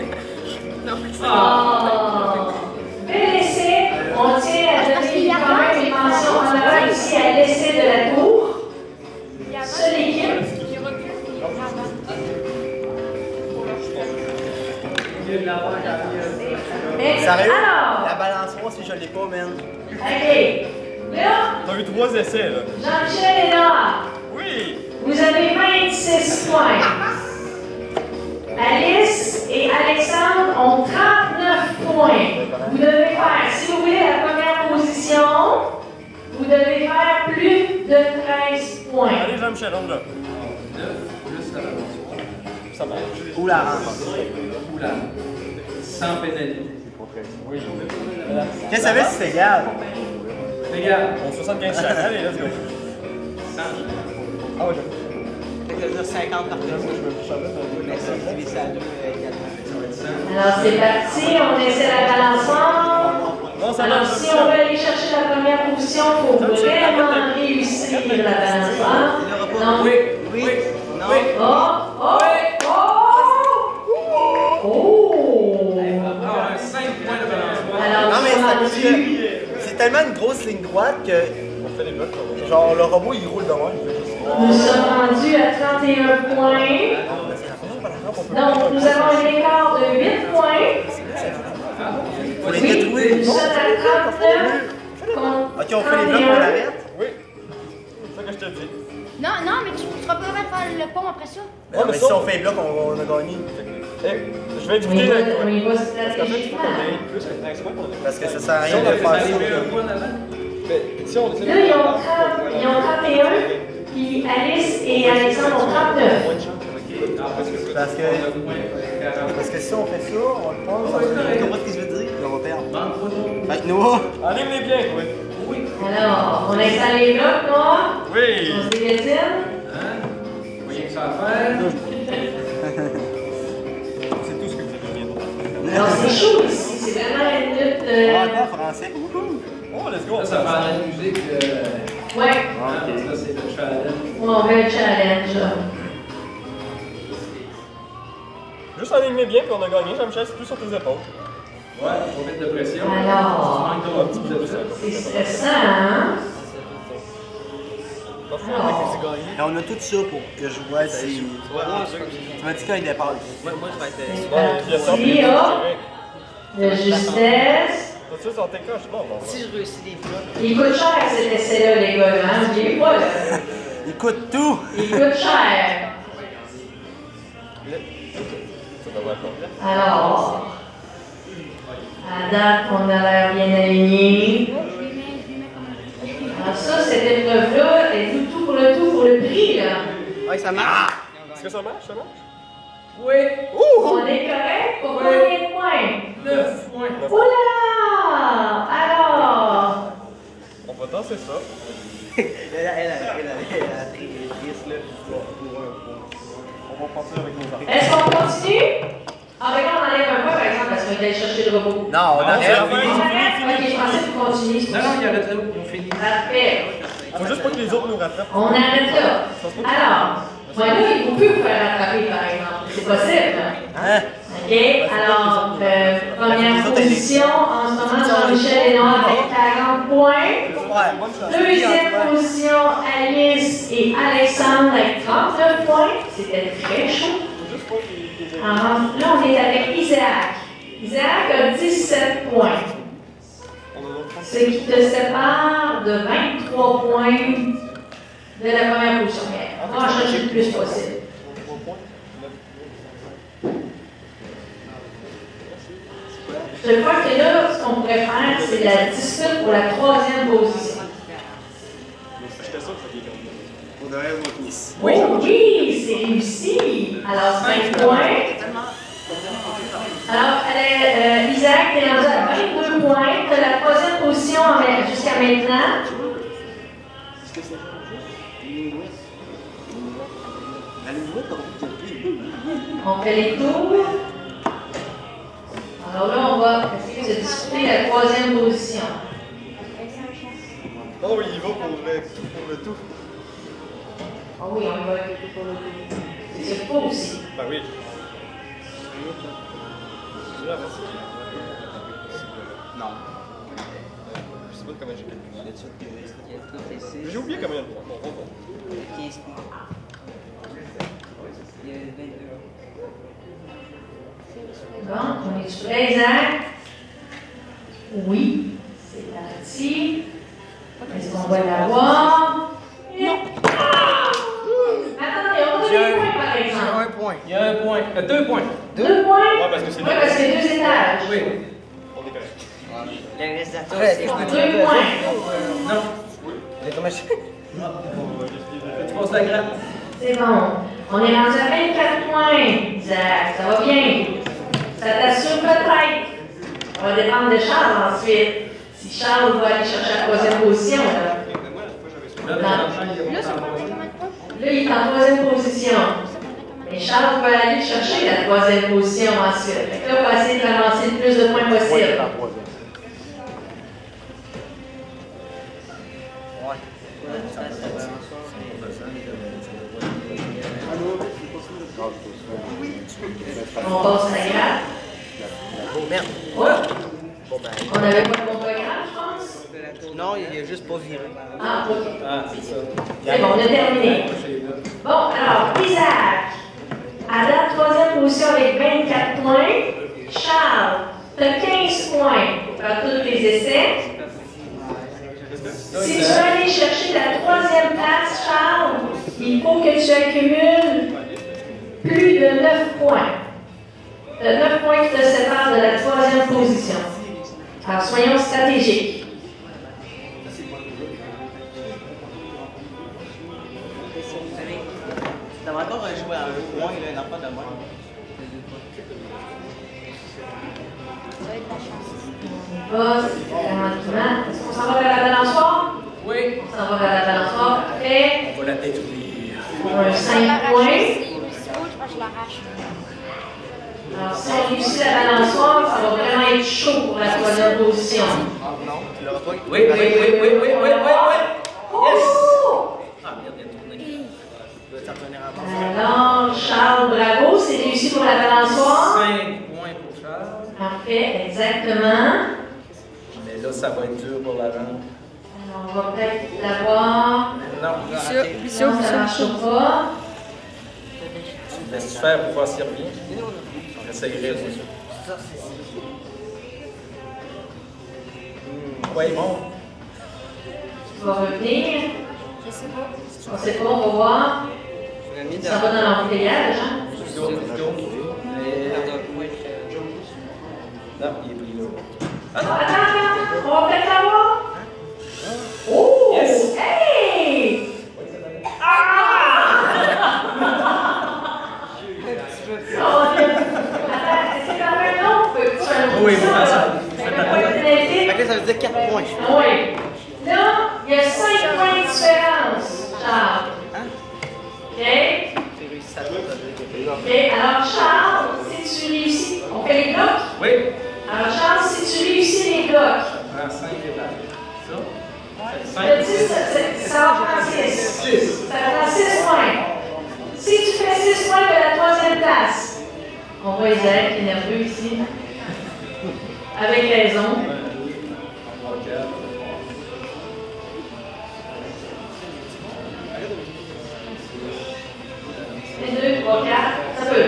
Oh! Bel essai. On tient à donner quand même une mention honorable ici à l'essai de la tour. Seule équipe. Sérieux? Alors, La balançoire, si je l'ai pas, man. OK. Là, T'as eu 3 essais, là. Jean-Michel Lénard, Oui! vous avez 26 points. Alice et Alexandre ont 39 points. Vous devez faire, si vous voulez la première position, vous devez faire plus de 13 points. Allez, Jean-Michel, on là. 9 plus la balançoire. Ça marche. Ou la rampe. Ou la sans pénalité. Oui. Qu'est-ce que ça veut si c'est égal? Regarde, On 75 chaque. Allez, let's go. 100. Ah ouais, Fait que ça veut dire 50 par personne. Mais ça, divisé ça à 2 également. Alors c'est parti, on essaie la balançoire. Non, ça Alors marche. si on veut aller chercher la première position, il faut vraiment réussir la balançoire. Donc, Oui, Oui. Non. oh, oh, oh, oh! Ah, un 5 points de balançoire. Alors, Non, mais nous c'est sommes parce que rendus- c'est tellement une grosse ligne droite que, On fait des blocs, on va. genre, le robot, il roule devant. Il fait juste... nous sommes rendus à 31 points. Donc, nous avons un écart de 8 points. Faut les Oui, détruire. nous sommes à 39 contre Ok, on fait les blocs, on 31. arrête. Oui. C'est ça que je te dis. Non, non, mais tu seras pas capable de faire le pont après ça. Non, mais si on fait les blocs, on a gagné. Eh, je vais On y expliquer va, la. on y va Parce qu'en fait, il faut qu'on stratégiquement. ait plus que 13 points pour Parce que ça sert à Si rien on de avait faire arrivé un ça. point en avant, Si on essaie Là, ils ont 31, puis Alice et Alexandre ont 39. Parce que si on fait ça, on le pense, on comprend ce que je veux dire, puis on va perdre. Fait que nous, Enlève-les bien, oui. Alors, on installe les blocs, moi. Oui. On se dégatine. hein? Voyez que ça à faire. C'est tout ce que vous avez bien. Alors, c'est chaud ici. C'est vraiment une lutte. encore français. Oh, let's go. Ça, ça prend la musique. Ouais, Ça, c'est le challenge. on veut un challenge. Juste enligne bien, puis on a gagné. Jean-Michel, c'est tout sur tes épaules. Ouais, faut mettre de pression. Alors, Tu manques un petit peu de ça. c'est stressant, hein? Et on a tout ça pour que je vois si. Tu m'as dit qu'il dépasse. C'est Il y a ça, parti, puis hop. De justesse. ça, ça t'écoche. Bon, bon. Si je réussis des blocs. Il coûte cher cet essai-là, les gars, hein? N'oubliez pas, là. Il coûte tout! Il coûte cher. Ça devrait être bon. Alors, à date, on a l'air bien aligné. Alors ça, cette épreuve-là est tout pour le prix, là. Ouais, ça marche! Est-ce que ça marche? Ça marche? Oui, On est correct pour combien de points? 9 points. Oh là là! Alors, On va danser ça. Elle a triste, là. On va partir avec nos armes. est-ce qu'on continue? Ah, ben là, on enlève un peu, par exemple, parce qu'on est allé chercher le robot. Non, on arrête. On arrête? Ok, je pensais que vous continuez. Non, non, il y a le trou, on finit. Parfait. Faut juste pas que les autres nous rattrapent. On arrête là. Alors, moi, là, il faut plus vous faire rattraper, par exemple. C'est possible. Hein? OK? Alors, première position, en ce moment, Jean-Michel est noir avec 40 points. Ouais, bonne chance. Deuxième position, Alice et Alexandre avec 39 points. C'était très chaud. Alors, là, on est avec Isaac. Isaac a 17 points. Ce qui te sépare de 23 points de la première position. Mais on va en chercher le plus possible. Je crois que là, ce qu'on pourrait faire, c'est la dispute pour la troisième position. J'étais sûr que ça gagne. On devrait avoir Nice. Oui, c'est réussi. Alors, 5 points. Alors, Isaac, tu es rendu à 22 points. Tu as la troisième position jusqu'à maintenant. On fait les tours. Alors là, on va essayer de disputer la troisième position. Oh, il va pour le tout. Ah oui, on va pour le tout. C'est ce qu'il faut aussi. Ben oui. Non. Je sais pas comment j'ai calculé. J'ai oublié combien de points. 15 points. Il y a 22. Bon, on est prêt, Isaac? Oui, c'est parti. Est-ce qu'on va l'avoir? Non. Attendez, on a 2 points par exemple. Un point. Il y a 1 point. 2 points. 2 points? Ouais, parce que c'est Oui, parce que c'est 2 étages. Oui. On est correct. Le reste de la tour, 2 points. Non. Tu passes la gratte. C'est bon. On est rendu à 24 points, Isaac. Ça va bien. Ça t'assure peut-être. Ça va dépendre de Charles ensuite. Si Charles va aller chercher la troisième position, là. Là, Là, ça prendrait combien de points? Là, il est en troisième position. Et Charles va aller chercher la troisième position ensuite. Fait que là, on va essayer de ramasser le plus de points possible. On passe la gratte. Merde. Oh! On n'avait pas de bon programme, je pense. Non, il a juste pas viré. Ah, ok. Ah, c'est ça. C'est bon, on a terminé. Bon, alors, Isaac, à la troisième position avec 24 points. Charles, tu as 15 points pour faire tous les essais. Si tu veux aller chercher la troisième place, Charles, il faut que tu accumules plus de 9 points. Tu as 9 points qui te séparent de la troisième position. Alors, soyons stratégiques. Ça va encore jouer à un point, là, n'a pas de main. On va lentement. Est-ce qu'on s'en va vers la balançoire? Oui. On s'en va vers la balançoire. Parfait. On va la détruire. Pour un 5 points. Je l'arrache. Alors, si on réussit la balançoire, ça va vraiment être chaud pour la troisième position. Non, tu l'auras pas. Oui, oui, oui, oui, oui, oui, oui, oui. Yes! Oh! Ah, merde, il a tourné. Tu vas t'en revenir à bord. Alors, Charles, bravo, c'est réussi pour la balançoire. 5 points pour Charles. Parfait, exactement. Mais là, ça va être dur pour la rendre. Alors, on va peut-être l'avoir. Non, Non, ça ne marche pas. laisse-tu faire pour voir s'il revient. On essayerait aussi. Ouais, bon. Tu vas revenir. Je sais pas. On sait pas, on va voir. Ça va dans l'embouteillage, hein? Non, il est pris là. Attends, on va peut-être l'avoir. Oh! Yes! Hey! Ah! Attends, c'est quand même long. Oui, mais ça. Fait que le point pénalité. Fait que là, ça veut dire 4 points. Oui. Là, il y a 5 points de différence, Charles. Hein? OK? J'ai réussi à le OK. Alors, Charles, si tu réussis, on fait les blocs? Oui. Alors, Charles, si tu réussis les blocs, Ça prend 5 étapes. Ça? le 10, ça en prend 6. 6. Ça prend 6 points. Si tu fais 6 points de la troisième place, on voit Isaac qui est nerveux ici. Avec raison. 1, 2, 3, 4, ça peut.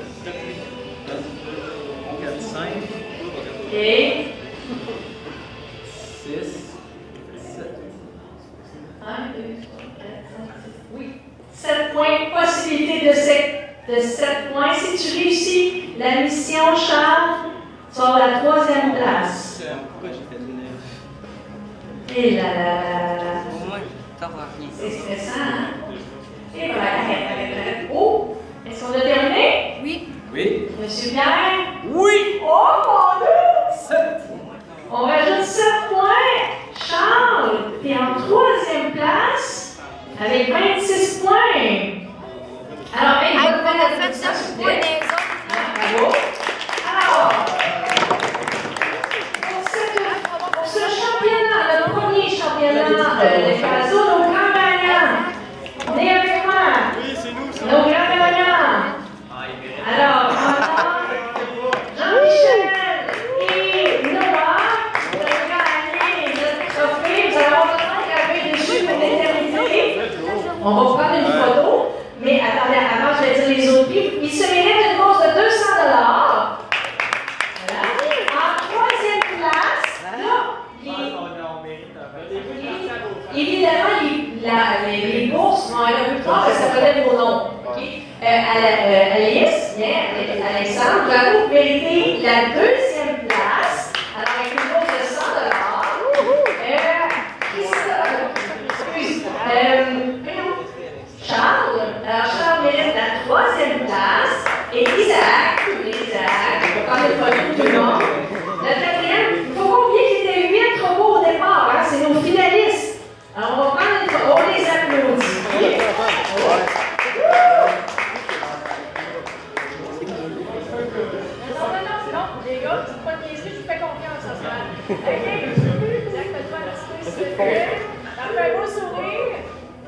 4, 5, OK. 6, 7. 1, 2, 3, 4, 5, 6. Oui. 7 points. Possibilité de 7 points. Si tu réussis la mission, Charles, tu vas avoir la troisième place. Pourquoi j'ai fait une. Et là, là, là, là. Au moins, ça va rien. C'est stressant, hein? Et voilà, arrête. Oh! Est-ce qu'on a terminé? Oui. Oui. Monsieur Pierre? Oui! Oh mon Dieu! 7. On rajoute 7 points. Charles, t'es en 3e place avec 26 points. Alors, hey, Hey, bonne on a fait ça, 9 points des autres. bravo. Alors, pour ce championnat, le premier championnat de Caso, nos grands gagnants. Venez avec moi. Oui, c'est nous, Nos grands gagnants. Alors, Jean-Michel et Noah, vous avez gagné notre trophée. Vous allez avoir besoin de graver dessus pour l'éternité. On va vous prendre une photo. Mais attendez, avant, je vais dire les autres prix. Il se mérite une bourse de 200 $. Voilà. En 3e place, là, évidemment, les bourses vont aller un peu plus tard parce que ça connaît vos noms. Okay? Alice, bien, Alexandre, bravo, vous méritez la 2e place. Alors, avec une bourse de 100 $. Charles. Alors, Charles mérite la 3e place. Et Isaac, on va prendre une photo de tout le monde. La 4e, il faut combien qu'ils étaient 8 trop beaux au départ, hein? C'est nos finalistes. Alors, on va prendre une photo, on les applaudit. Okay? Non, les gars, c'est pas de niaiserie, je vous fais confiance en ça. OK? Isaac, fais-toi un petit peu, s'il te plaît. Fais un beau sourire.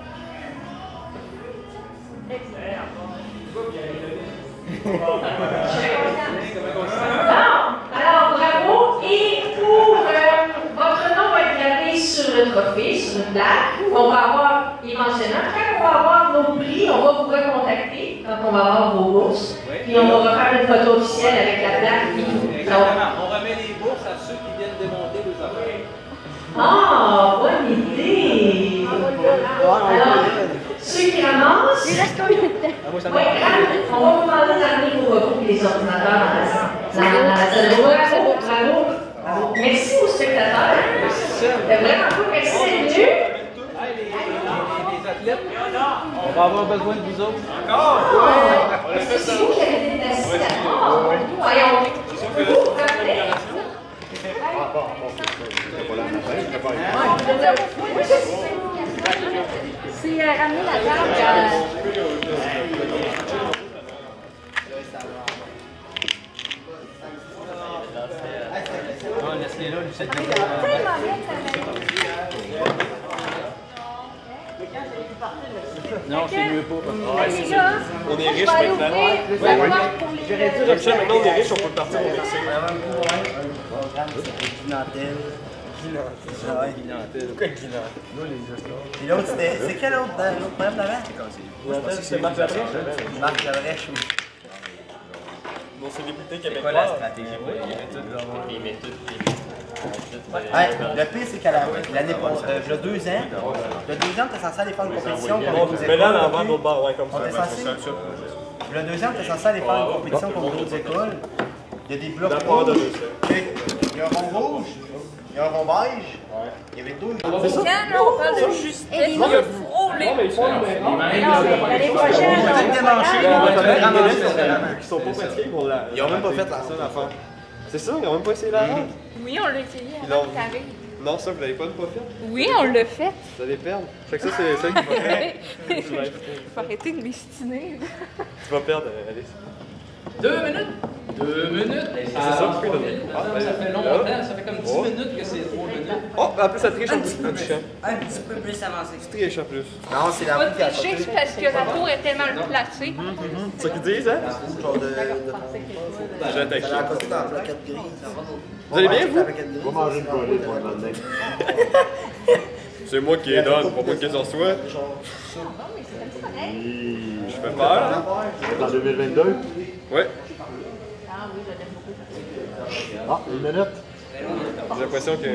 Alors, bravo. Et pour votre nom va être gravé sur le trophée, sur une plaque. On va avoir, éventuellement, quand on va avoir nos prix, on va vous recontacter quand on va avoir vos bourses. Puis on va refaire une photo officielle avec la plaque et tout. Exactement. On remet les bourses à ceux qui viennent démonter les affaires. Ah, bonne idée! Alors, ceux qui ramassent. Il reste combien de temps? Oui, on va vous demander d'amener vos recours et les ordinateurs dans la salle. Bravo, bravo, bravo. Merci aux spectateurs. C'est vraiment cool. Merci d'être venus. Les athlètes, on va avoir besoin de vous autres. Est-ce que c'est vous qui avez déplacé d'accord? Voyons. Vous rappelez? C'est ramener la table. Non, laisse-les là, Lucette. Non, c'est mieux pas. On est riches maintenant. Comme ça, maintenant on est riches, on peut partir au Mexique. Pourquoi et l'autre, c'est quel autre problème d'avant? C'est Marc Labrèche. Marc Labrèche, oui. Nos célébrités C'est quoi la québécoises. stratégie? Ouais, le pire, c'est qu'à l'année passée, il y a 2 ans, t'es censé aller faire une compétition contre d'autres Mais là, écoles. on va l'autre bord, ouais, comme ça. On était censé. Il y a 2 ans, t'es censé aller faire une compétition contre d'autres écoles. Il y a des blocs rouges. Il y a un rond rouge. Il y a un rond beige. Il y avait 2. C'est ça? Quand on parle de justesse, il a frôlé. Non, mais ils font. L'année prochaine, On va tout démancher, on va tout ramasser. Ils sont pas fatigués pour la. Ils ont même pas fait la seule affaire. C'est ça, ils ont même pas essayé la rendre. Oui, on l'a essayé Ils avant l'ont- que t'arrives. Non, ça, vous l'avez pas fait. Oui, on l'a fait. Vous allez perdre. Fait que ça, c'est ça qui va faire. Faut arrêter de m'estiner. Tu vas perdre, Alice. 2 minutes. 2 minutes. C'est ça, pourquoi il donne- Ça fait longtemps, ça fait comme 10 minutes que c'est 3 minutes. Oh, en plus, ça triche en trichant. Un petit peu plus avancé. Tu triches en plus. Non, c'est la Pas roue qui a tricher, c'est parce que la tour est tellement placée. C'est ça qu'ils disent, hein? genre de J'ai attaqué. à côté dans la plaquette grise. Vous allez bien, vous? Va manger une collée pour un donner. C'est moi qui les donne, pas moi qui les reçois. Je fais peur, hein? En 2022? Ouais. Ah, une minute. J'ai l'impression que.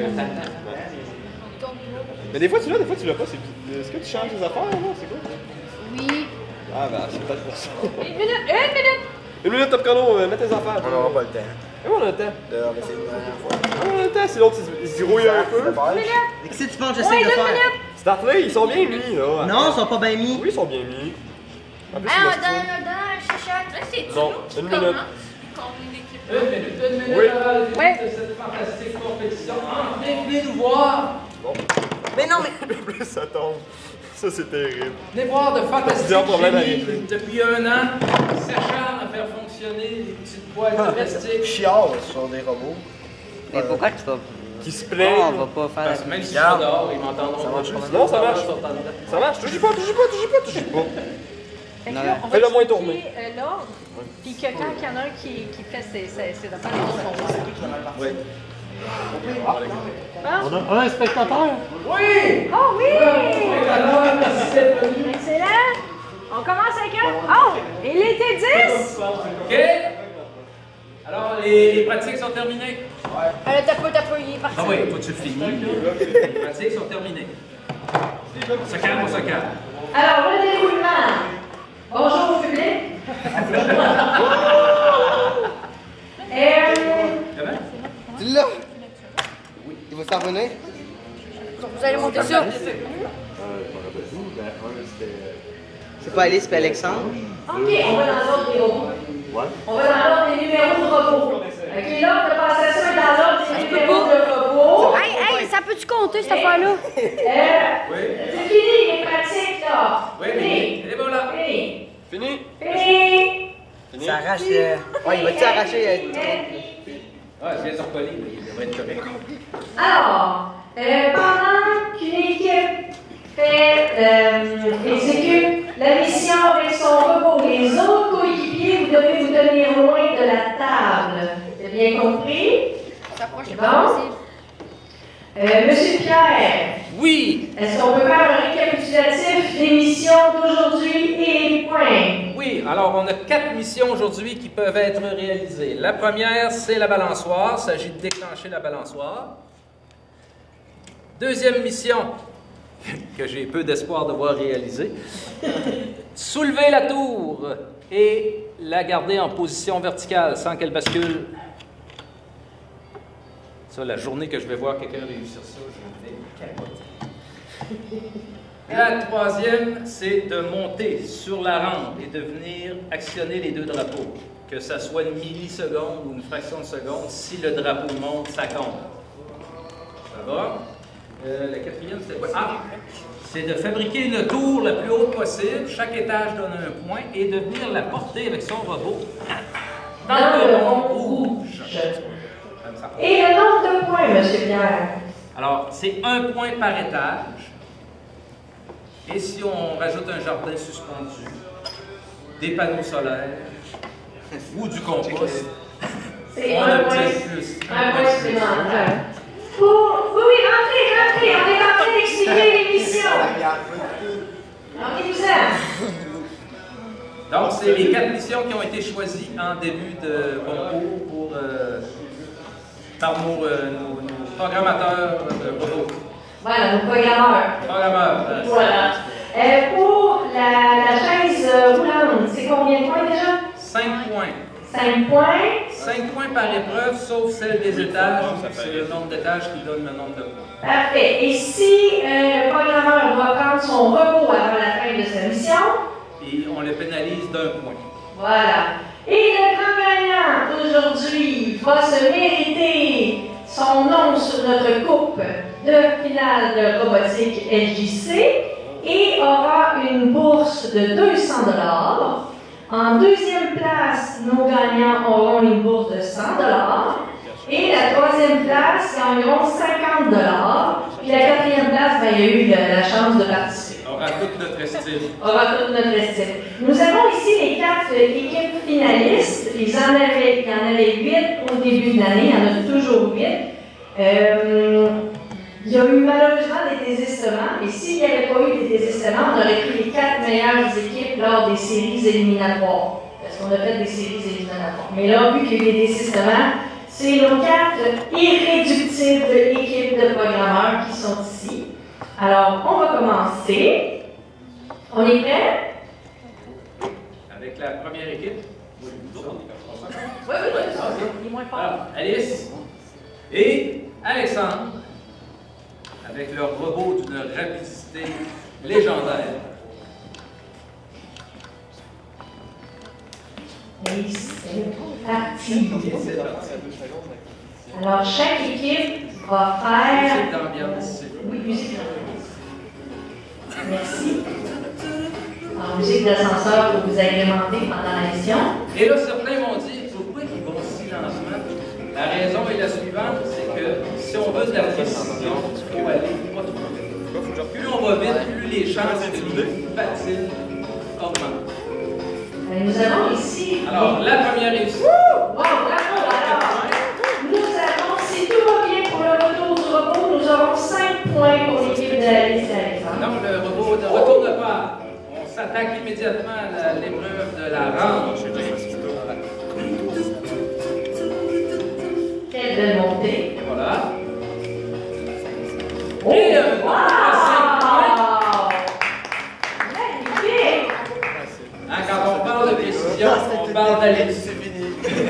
Mais des fois tu l'as, des fois tu l'as pas. Est-ce que tu changes tes affaires, là? C'est quoi? Oui. Ah, ben, c'est peut-être pour ça. Une minute. Une minute, top chrono, mets tes affaires. On n'aura pas le temps. Et on a le temps. On va essayer une dernière fois. On a le temps, si l'autre il se grouille un peu. Et que si tu penses, j'essaie de faire. Start-là, ils sont bien mis, là. Non, ils sont pas bien mis. Oui, ils sont bien mis. En plus, Ah, il on va se donne un chichot. Là, c'est Non, nous qui une minute. commence. Qu'on équipe Une minute avant le début de cette fantastique compétition. Entrez, venez nous voir. Mais non, mais plus ça tombe. Ça, c'est terrible. Venez voir de fantastiques problème génies depuis 1 an s'acharnent à faire fonctionner les petites boîtes domestiques. Chiard sur des robots. Mais pourquoi tu vas. Qui se plaît. On va pas faire Parce que même si je suis dehors, ils m'entendront pas. Non, ça marche. Ça marche. Touchez pas. Fait que là, on va Fais-le moins expliquer, tourner. l'ordre, puis que quand il y en a un qui fait ses affaires, les autres vont voir. Oui. On a un spectateur. Oui! Oh oui! Alors, merci d'être venu. Excellent! On commence avec un. Oh! Il était 10! OK? Alors, les pratiques sont terminées? T'as pas, il est parti. Ah oui, toi tu finis. Les pratiques sont terminées. On se calme. Alors, le déroulement. Bonjour au public. Comment? Dis-le! Il va s'en revenir? Vous allez monter ça. C'est pas Alice et Alexandre? OK, on va dans l'ordre des robots. On va dans l'ordre des numéros de robots. OK, l'ordre de passation est dans l'ordre des numéros de robots. Hey, ça peut-tu compter cette affaire-là? Oui. C'est fini les pratiques, là. Oui, Fini. et voilà. Fini. Fini. Fini. Ça arrache. Ouais, il va-tu arracher? Ah, je viens de recoller, il devrait être correct. Alors, pendant qu'une équipe exécute la mission avec son repos, les autres coéquipiers, vous devez vous tenir loin de la table. C'est bien compris? C'est bon? Monsieur Pierre, Oui! est-ce qu'on peut faire un récapitulatif des missions d'aujourd'hui et les points? Oui, alors on a 4 missions aujourd'hui qui peuvent être réalisées. La première, c'est la balançoire. Il s'agit de déclencher la balançoire. Deuxième mission, que j'ai peu d'espoir de voir réaliser, soulever la tour et la garder en position verticale sans qu'elle bascule. Ça, la journée que je vais voir quelqu'un réussir ça, je vais capoter. La troisième, c'est de monter sur la rampe et de venir actionner les 2 drapeaux. Que ça soit une milliseconde ou une fraction de seconde, si le drapeau monte, ça compte. Ça va? La quatrième, c'était quoi? Ah! C'est de fabriquer une tour la plus haute possible. Chaque étage donne un point et de venir la porter avec son robot dans le rond rouge. Comme ça. Et le nombre de points, monsieur Pierre? Alors, c'est 1 point par étage. Et si on rajoute un jardin suspendu, des panneaux solaires ou du compost, C'est on un obtient point. plus. Un point supplémentaire. Oui, rentrez. On est en train d'expliquer l'émission. Rendez-vous-en. Donc, c'est les 4 missions qui ont été choisies en début de concours par nos programmateurs de robots. Voilà, nos programmeurs. Programmeurs. Voilà. Pour la chaise roulante, c'est combien de points déjà? 5 points. 5 points. 5 points par épreuve, sauf celle des étages. C'est le nombre d'étages qui donne le nombre de points. Parfait. Et si le programmeur doit prendre son repos avant la fin de sa mission? Et on le pénalise d'1 point. Voilà. Et le grand gagnant d'aujourd'hui va se mériter son nom sur notre coupe de finale de robotique LJC et aura une bourse de 200 $. En deuxième place, nos gagnants auront une bourse de 100 $. Et la troisième place gagneront 50 $. Puis la quatrième place, il y a eu la chance de participer. On aura toute notre estime. Aura toute notre estime. Nous avons ici les 4 équipes finalistes. Il y en avait 8 au début de l'année. Il y en a toujours 8. Il y a eu malheureusement des désistements. Et s'il n'y avait pas eu des désistements, on aurait pris les 4 meilleures équipes lors des séries éliminatoires. Parce qu'on a fait des séries éliminatoires. Mais là, vu qu'il y a eu des désistements, c'est nos 4 irréductibles équipes de programmeurs qui sont ici. Alors, on va commencer. On est prêt? Avec la première équipe. Oui. Il est moins fort. Alors, Alice et Alexandre, avec leur robot d'une rapidité légendaire. Alice. C'est parti. Alors, chaque équipe va faire... Musique d'ambiance. Oui, musique d'ambiance. Merci. Alors, musique d'ascenseur pour vous agrémenter pendant la mission. Et là, certains m'ont dit, pourquoi ils vont silencement? La raison est la suivante, c'est que si on veut de la précision, il faut aller pas trop vite. Plus on va vite, plus les chances de patine augmentent. Nous avons ici... Alors, la première réussite. Wow, bravo! Alors, nous avons, si tout va bien pour le retour du robot, nous aurons 5 points pour l'équipe de Alice et Alexandre. Donc, le robot ne retourne pas. On s'attaque immédiatement à l'épreuve de la rampe. Quelle belle montée. Et voilà. Oh, Et wow! 5 points. Magnifique! Hein, quand on parle de précision, on parle d'Alice. C'est fini.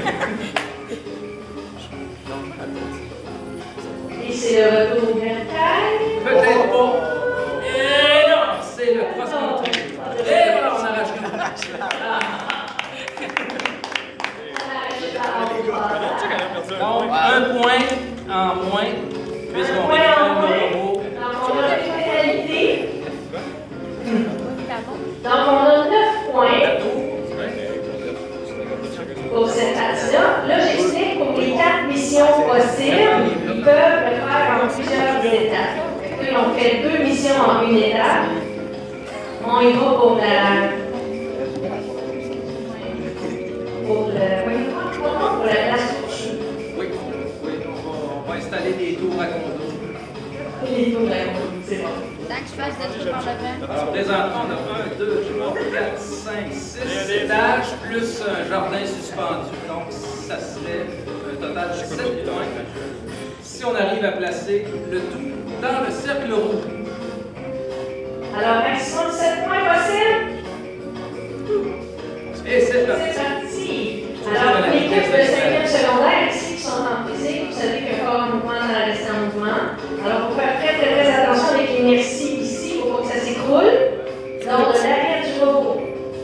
Et c'est le retour vertical. Peut-être pas. Et non, c'est le cross-country. Et voilà, on arrache le Donc, un point en moins, puisqu'on récupère le robot. Donc, on a une pénalité. Donc, on a 9 points pour cette partie-là. Là, j'explique pour les 4 missions possibles, ils peuvent le faire en plusieurs étapes. Puis, on fait 2 missions en une étape. On y va pour la place touchée. Oui, on va installer des tours à condo. Les tours à condo, c'est bon. Tant que je fasse des trucs par le vent. Alors, présentement, on a 1, 2, 3, 4, 5, 6 étages, plus un jardin suspendu. Donc, ça serait un total de 7 points. Si on arrive à placer le tout dans le cercle rouge. Alors, maximum 7 points possible. Et c'est parti. C'est parti. Alors, pour l'équipe de 5e secondaire ici qui sont en physique, vous savez qu'un corps en mouvement dans la rester en mouvement. Alors, il faut faire très attention avec l'inertie ici pour pas que ça s'écroule. Donc, de l'arrière du robot.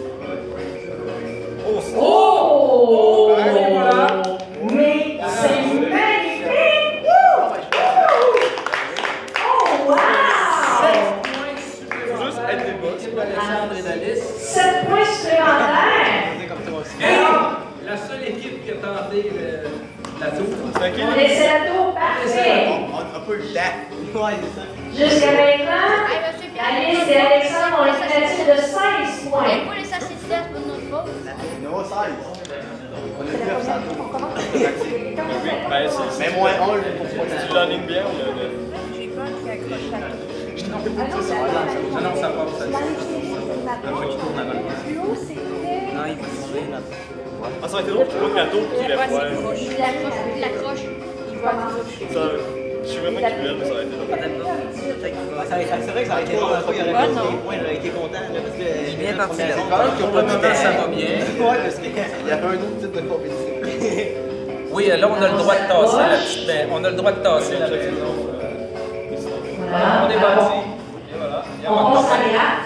Oh! Et voilà. Mais c'est magnifique! Wouh! Oh, wow! 7 points supplémentaires. Alexandre et d'Alice. 7 points supplémentaires! Et la seule équipe qui a tenté la tour. On laisse la tour, parfait! On n'a pas eu le temps. Ouais, c'est ça. Jusqu'à maintenant, Hey, monsieur Pierre. Alice et Alexandre ont une pénalité de 16 Hey, points. pas les saucisses, c'est pas de notre faute. Non, 16. On a 9 sans tour. On commence. Mais moins 1 pour Tu l'enlignes bien ou le. J'ai peur qu'il accroche la tour. Ah Non, ça part, ça. Plus haut, c'était... Non, il faut tomber là. Ah, ça aurait été drôle que tu vois que la tour qui lève Il ouais. l'accroche. Il va dans Ça, je suis vraiment curieux, mais ça aurait été drôle. C'est vrai que ça aurait été drôle. La fois, il aurait pas des points, j'aurais été content. Là, parce que je viens parti là. Pour le moment, ça va bien. Ouais, parce qu'il y avait un autre type de compétition. Oui, là, on a le droit de tasser la petite. Ben, on a le droit de tasser la maison. Voilà. On est parti. Et voilà. On passe à l'érable.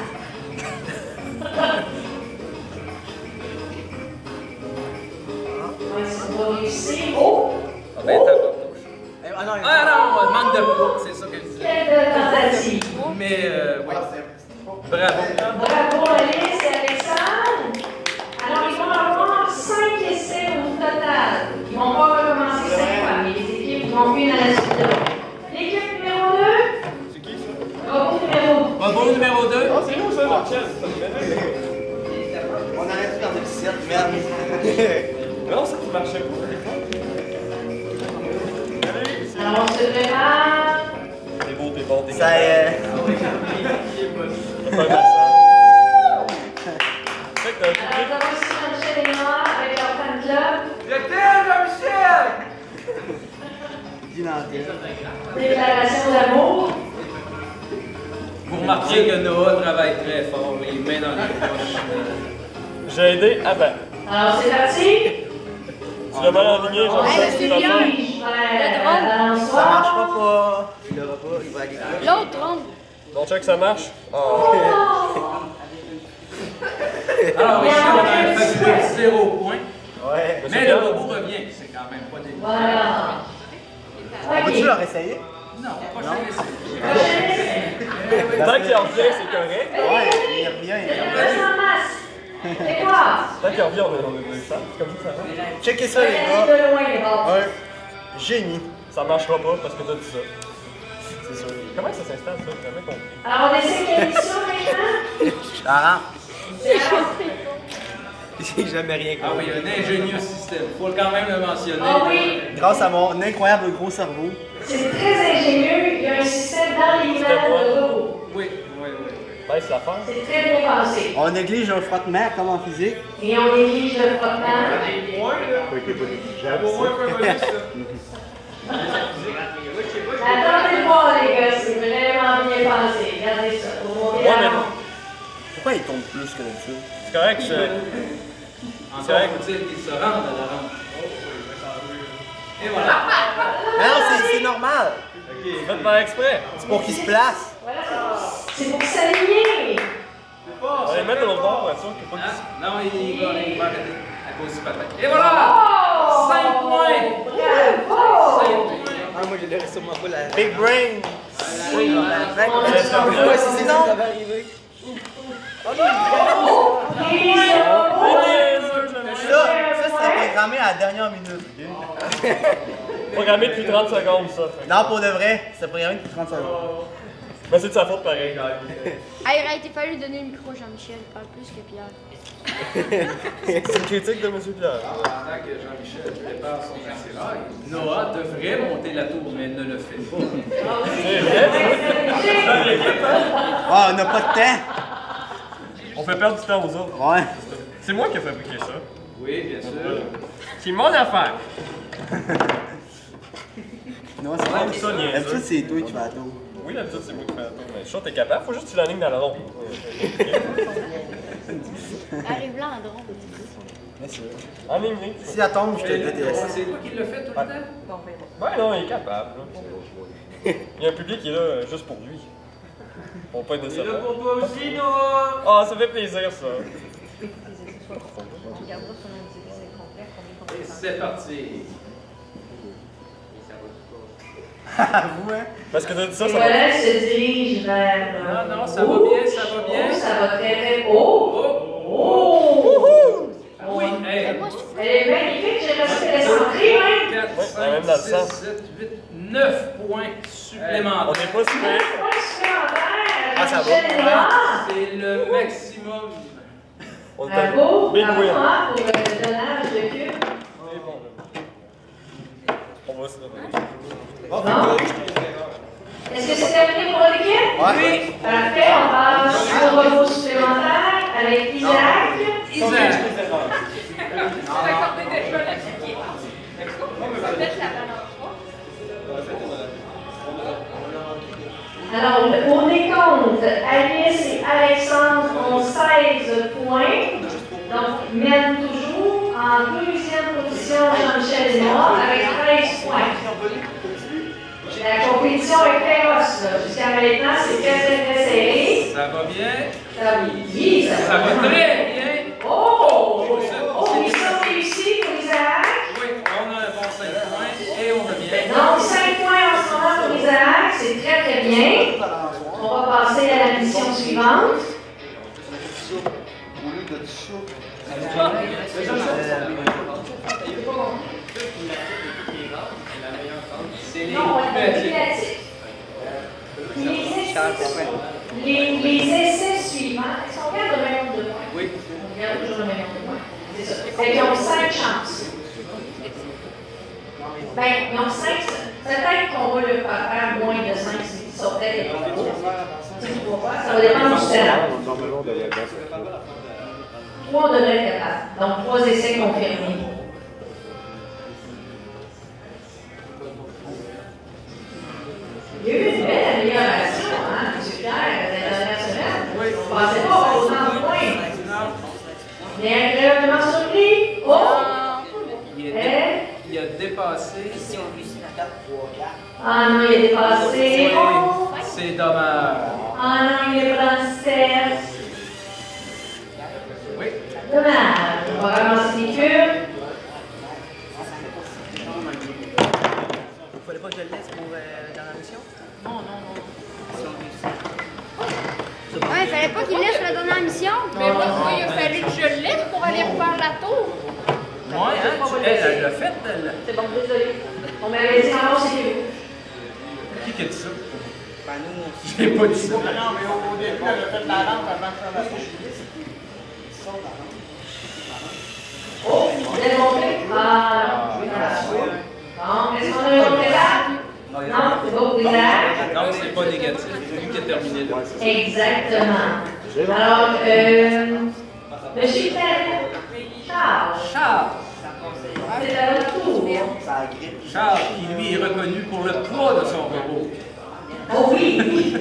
Est-ce qu'on va réussir? Oh! Ah ben, t'as pas. Ah non, Ah non, manque de poids, c'est ça que je disais. Quelle belle tentative! Mais, oui. Bravo. Bravo Alice et Alexandre! Alors, ils vont avoir 5 essais au total. Ils vont pas recommencer 5 fois, mais les équipes vont une à la suite de l'autre. L'équipe numéro 2. C'est qui ça? Robot numéro 2. Robot numéro 2. Ah, c'est nous ça, Martial. Ça me fait on aurait dû garder le 7, merde. Non, ça qui marchait pas. Alors, on se prépare. T'es beau, t'es bon, t'es Ça Alors, nous avons ici Jean-Michel et Noir avec leur fan club. Je t'aime, Jean-Michel! Déclaration d'amour. Vous remarquez que Noah travaille très fort, les mains dans les poches. J'ai aidé avant. Alors, c'est parti. Tu l'as mal enligné, Jean-Michel, Hey, c'est ta monsieur faute. Lyon. Ça marchera pas. Il l'aura pas, il va aller là. L'autre trompe. Bon, check, ça marche. Oh. Alors ici, on a un fabuleux 0 point. Ouais, Ouais. Mais le robot revient, c'est quand même pas des... Voilà. On peut-tu leur essayer? Non, prochain essai. Tant qu'il revient, c'est correct. Ouais, il revient. En masse. C'est quoi? Tant qu'il revient, on a des chances. Comme ça va. Checkez ça, les gars. De loin, les bords. Un génie. Ça marchera pas parce que t'as dit ça. C'est sûr. Comment ça s'installe, ça? J'ai jamais compris. Alors, on essaie quelle émission maintenant? Laurent. J'ai jamais rien Ah oui, un ingénieux système. Faut quand même le mentionner. Ah oui, Grâce à mon incroyable gros cerveau. c'est très ingénieux. Il y a un système d'enlignement de robot. Oui, oui, oui. Baisse l'affaire. C'est très bien pensé. On néglige un frottement comme en physique. Et on néglige le frottement. Attendez de voir, les gars, c'est vraiment bien pensé. Regardez ça. Faut monter la rampe. Pourquoi il tombe plus que d'habitude? C'est correct, ça. Encore faut-il qu'il se rende à la rampe. Et voilà. Non, c'est normal. C'est fait par exprès. C'est pour qu'il se place. Voilà, c'est pour s'aligner. On va les mettre de l'autre bord pour être sûr qu'il n'y a pas Hein? Non, il va arrêter à cause du patin. Et voilà! Oh! 5 points! Bravo! 5 points! Ah, moi, je l'aurais sûrement pas la. Big brain. Ouais, c'est ça, ça va arriver. Ça c'est programmé à la dernière minute. Ok? Programmé depuis 30 secondes, ça. Non, pour de vrai, c'est programmé depuis 30 secondes. Mais c'est de sa faute, pareil. Ah, il aurait été fallu donner le micro à Jean-Michel, il parle plus que Pierre. C'est une critique de M. Pierre. Pendant que Jean-Michel prépare son attirail, Noah devrait monter la tour, mais ne le fait pas. C'est vrai, Ah, on n'a pas de temps. on fait perdre du temps aux autres. Ouais. C'est moi qui ai fabriqué ça. Oui, bien sûr. C'est mon affaire. Non, c'est Ah, pas ça, niaiseux. d'habitude, c'est toi qui vas à tour. Oui, d'habitude, c'est moi qui fais la tour. Mais je suis sûr que t'es capable. Faut juste que tu l'alignes dans le rond. Arrive là en drone. Bien sûr. Enligne. Si elle tombe, je te déteste. C'est toi qui l'as fait tout le temps? Ben non, il est capable. Là. Il y a un public qui est là juste pour lui. On va pas être de ça. Il est là pour toi aussi, Noah! Ah, ça fait plaisir, ça. Et c'est parti! Vous, hein? Parce que t'as dit ça, Et ça va. voilà, elle se dirige vers. Non, non, ça va bien, ça va bien. Oh, ça va très très haut. Oh! Oh! Ah oui, hey! Elle est magnifique, j'ai l'impression qu'elle est centrée, même. 4, Ouais, 5, même dans le 6, sens. 7, 8, 9 points On supplémentaires. n'est pas super. Point supplémentaire. Ah, ça va. Michel est là. C'est le maximum. On est Bravo, Big bravo, win. hein, pour le donnage de cube. On va se Bon. Est-ce que c'est terminé pour l'équipe? Ouais. Parfait, on passe au robot supplémentaire avec Isaac. Isaac. Alors, au décompte, Alice et Alexandre ont 16 points, donc mènent toujours en deuxième position Jean-Michel et Noah avec 13 points. La compétition est féroce, là. Jusqu'à maintenant, c'est très serré. Ça va bien? Oui, Ça va très bien. Oh! Oh, mission réussie pour Isaac. Oui, on a un bon 5 points et on revient. Donc, 5 points en ce moment pour Isaac, c'est très très bien. On va passer à la mission suivante. C'est les Non, on est cumulatifs. les essais suivants, est-ce qu'on regarde le même nombre de points? Oui. On regarde toujours le même nombre de points. C'est ça. Fait qu'ils ont 5 chances. Ben, ils ont 5. Peut-être qu'on va le faire moins de 5 s'ils sortaient de trop. Ça va dépendre du talent. 3 devraient être capables. Donc, 3 essais confirmés. Il y a eu une belle amélioration, hein, M. Pierre, la dernière semaine. Oui. On ne pensait pas avoir autant de points. Bien agréablement surpris. Oh! Il a dépassé. Ah non, il est dépassé. Oh! C'est dommage. Ah non, il est français. Oui. Dommage. On va ramasser les cubes. pas que je le laisse pour dans la mission? Non, non, non. Ouais, il fallait pas qu'il laisse la dernière mission. Mais moi, il a fallu que je le laisse pour aller refaire la tour. Ouais, hein, elle l'a fait, elle. C'est bon, désolé. On m'avait dit non, c'est Qui a dit ça? Ben nous, J'ai pas dit ça. Non, mais au début, elle a fait la lampe avant de faire la touche. Oh, vous allez monter? Ah, bon, est-ce qu'on a un autre étape? Non, c'est beau, des airs. Non, c'est pas négatif. C'est lui qui a terminé là. Exactement. Alors, Monsieur Charles. Charles. C'est à votre tour. Charles, qui lui est reconnu pour le poids de son robot. Oh oui!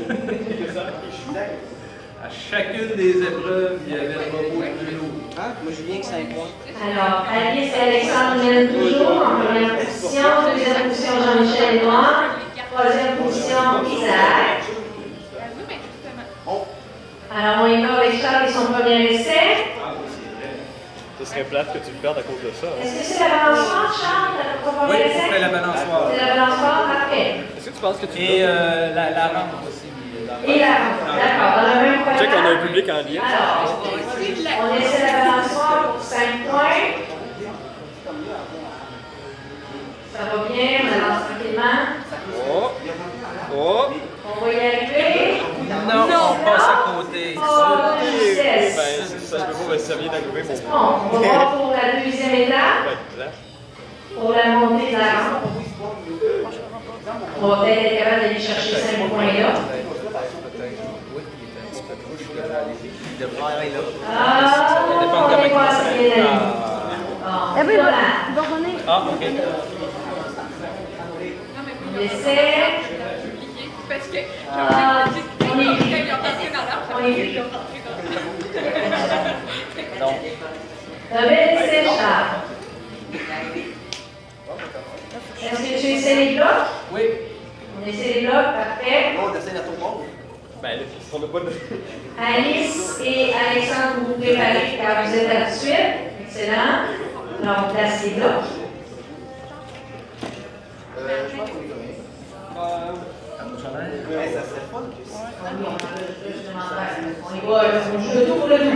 À chacune des épreuves, il y avait le robot le plus lourd. hein? Moi, Julien, que 5 points. Alors, Alice et Alexandre mènent toujours en première position. Deuxième position, Jean-Michel Edouard. Troisième position, Isaac. Oui, mais justement. Alors, on y va avec Charles et son premier essai. Ce serait plate que tu le perdes à cause de ça. Est-ce que c'est la balançoire, Charles, ton Oui, premier essai? c'est la balançoire. C'est la balançoire, parfait. Est-ce que tu penses que tu Et la rampe aussi. Et la rampe, d'accord. Dans le même Check, on a un programme. public en lien. Alors, on essaie la balançoire pour 5 points. Ça va bien, on avance tranquillement. Oh! Oh! On va y arriver. Non, on passe à côté. Oh, Ben, justesse. ça, je peux pas, mais ça vient d'arriver, mon Bon, on va voir pour la deuxième étape, là. pour la montée de la rampe. On va peut-être être capable d'aller chercher 5 points là. Ah, on est quoi, ça vient d'aller. Ah oui, il va revenir. Ah, ok. On essaie. Parce que Ah, on est quand ils ont entré dans l'arbre, On est ils ont entré dans Donc, Un bel essai, Charles. Est-ce que tu essaies les blocs? oui. On essaie les blocs, parfait. On essaie la tour ronde. Ben, là, on n'a pas de. Alice et Alexandre, vous vous préparez car vous êtes à la suite. Excellent. Alors, on place les blocs. Je pense qu'on est correct. Ça serait fun. On y va, on joue le tout pour le tout.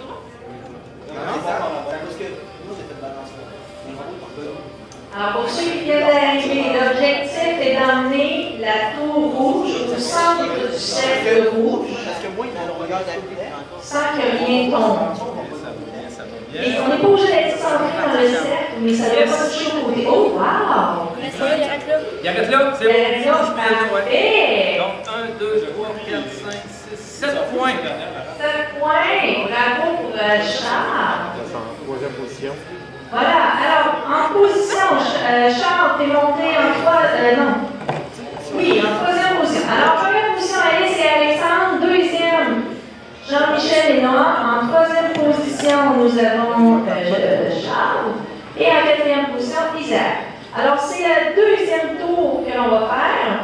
Parce que nous, c'est fait balançoire. Alors, pour ceux qui viennent d'arriver, l'objectif est d'emmener la tour rouge au centre du cercle rouge Parce que moi, on regarde la lumière. sans que rien tombe. Ça va Et bien. on n'est pas obligé d'être centré dans le cercle, mais ça ne doit pas toucher au côté. Oh, wow! Il arrête là, c'est Il bon. arrête là, parfait. Donc, 1, 2, 3, 4, 5, 6, 7 points. 7 points. Bravo pour Charles. En troisième position. Voilà. Alors, en position, Charles, t'es monté en 3. Non. Oui, en troisième position. Alors, première position, Alice et Alexandre. Deuxième, Jean-Michel et Noah. En troisième position, nous avons Charles. Et en quatrième position, Isaac. Alors, c'est le deuxième tour que l'on va faire.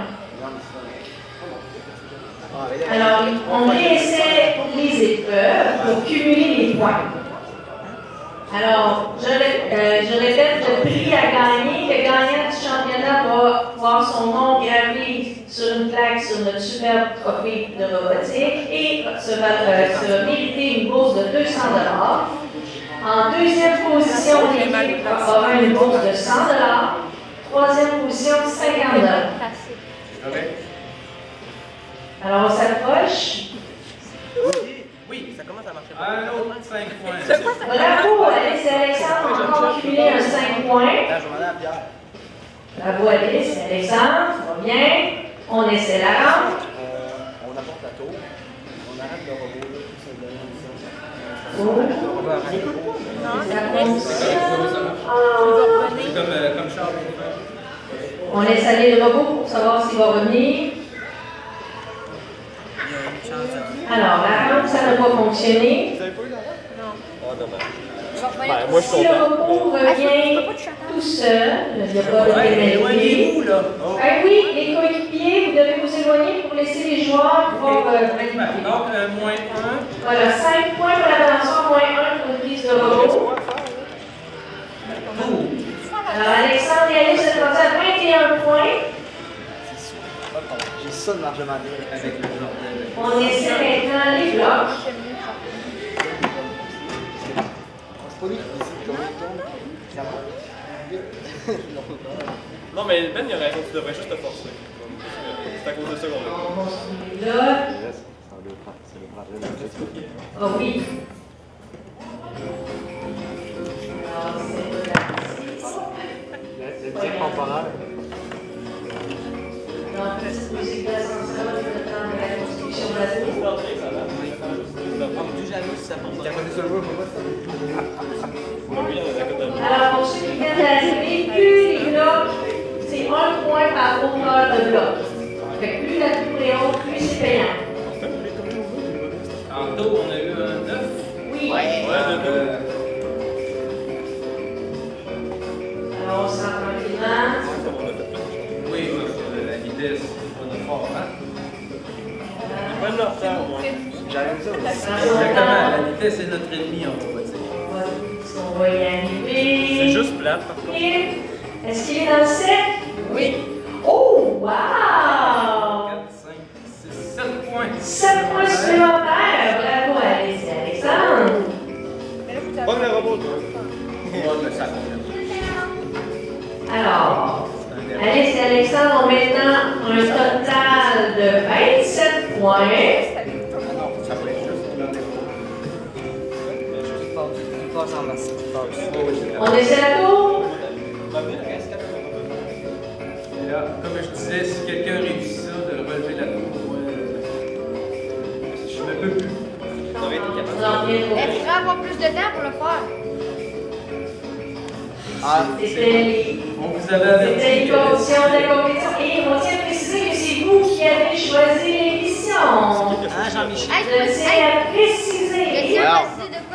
Alors, on réessaie les épreuves pour cumuler les points. Alors, je répète, le prix à gagner, le gagnant du championnat va voir son nom gravé sur une plaque sur notre superbe trophée de robotique et se mériter une bourse de 200 $. En deuxième position, l'équipe aura une bourse de 100 $. Troisième position, 50 $. Alors, on s'approche. Oui, Ça commence à marcher. un autre 5 points. Bravo, Alice et Alexandre ont encore cumulé un 5 points. Là, je vais demander à Pierre. Bravo, Alice et Alexandre, ça va bien. On essaie la rampe. On apporte la tour. On arrête le robot. Là, tout ça donne Oh. on va arrêter. Ça fonctionne. Comme Charles. On laisse aller le robot pour savoir s'il va revenir. Alors, la rampe, ça n'a pas fonctionné. Vous avez pas eu la rampe? Non. Ah, dommage. Je vais revenir. Ben, moi, je suis Si le content. robot revient tout seul, il n'y a pas de Ouais, pénalité. éloignez-vous, là. Oui, les coéquipiers, vous devez vous éloigner pour laisser les joueurs pouvoir valider. Donc, moins 1. Voilà, 5 points pour la balançoire, moins 1 pour une prise de robot. Alors, Alexandre et Alice sont rendus à 21 points. ça de largement bien. Avec le genre de... On essaie maintenant les blocs. C'est pas lui qui décide comment il tourne. Non, mais Ben, il a raison, tu devrais juste te forcer. C'est à cause de ça qu'on l'a. On construit là. Ah oui. Alors, c'est Les musiques temporaires. donc, petite musique d'ascenseur, le temps de la construction de la tour. Plus jamais si ça prend pas. T'as connu ce jeu, pourquoi ça? Alors, pour ceux qui viennent d'arriver, plus les blocs, c'est 1 point par hauteur de bloc. Fait que plus la tour est haute, plus c'est payant. En taux, on a eu un 9. Oui. Alors, on se rend tranquillement. Oui, la vitesse, on a fort, hein? Ils prennent leur temps, moi. J'aime ça aussi. Exactement, la vitesse est notre ennemi en robotique. On va y arriver. C'est juste plate, par contre. Est-ce qu'il est dans le 7? Oui. Oh, wow! 4, 5, 6, 7 points. 7 points supplémentaires. Bravo, Alice et Alexandre. Pogne le robot, toi. Ouais, mais ça compte. Alors, Alice et Alexandre ont maintenant un total de 27 points. On essaie la tour? Et là, comme je disais, si quelqu'un réussit ça, de relever la tour, je ne peux plus. On en vient trop. Il faudra avoir plus de temps pour le faire. C'était les... On vous avait averti. C'était les conditions de la compétition. Et on tient à préciser que c'est vous qui avez choisi l'émission. Ah, Jean-Michel. Je tiens à préciser. Tu as décidé de quoi?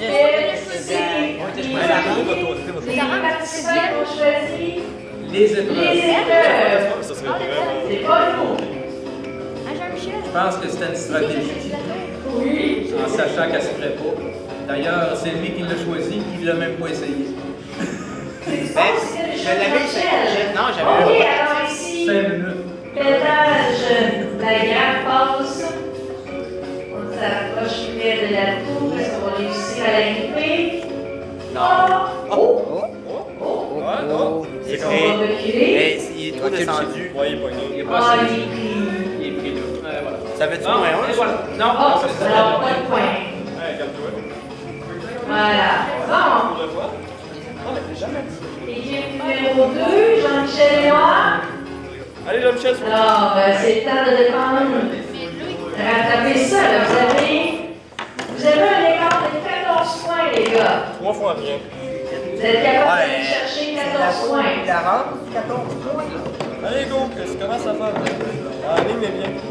Les participants ont choisi Les épreuves. les épreuves. Ça serait vraiment... C'est pas nous. Ah, Jean-Michel. Je pense que c'était une stratégie, Oui. en sachant qu'elle ne se ferait pas. D'ailleurs, c'est lui qui l'a choisi, qui ne l'a même pas essayé. Je l'avais Non, Ok, j'avais. alors ici, 5 minutes. pétage, la gare passe. On s'approche près de la tour. Est-ce qu'on va réussir à l'arriver? Non. Oh! Oh! Ah, non. C'est Est-ce qu'on va reculer? il est trop descendu. Ouais, il est pogné. Il est Ah, pas il essayé. est pris. Il est pris là. Voilà. Ça veut-tu Non, moins et un? voilà. Non, Oh, c'est ça. alors pas de point. Ouais, calme-toi. Voilà. Bon. Pour le fois? Non, mais t'es jamais dit. Équipe numéro 2, Jean-Michel et moi. Allez, Jean-Michel, c'est Alors, c'est le temps de défendre. Rattrapez ça, là. Vous avez un écart de 14 points, les gars. 3 fois rien. Vous êtes capable d'aller chercher 14 points. 14 points. Allez, go, Chris, commence à faire. Ah, ligne est bien.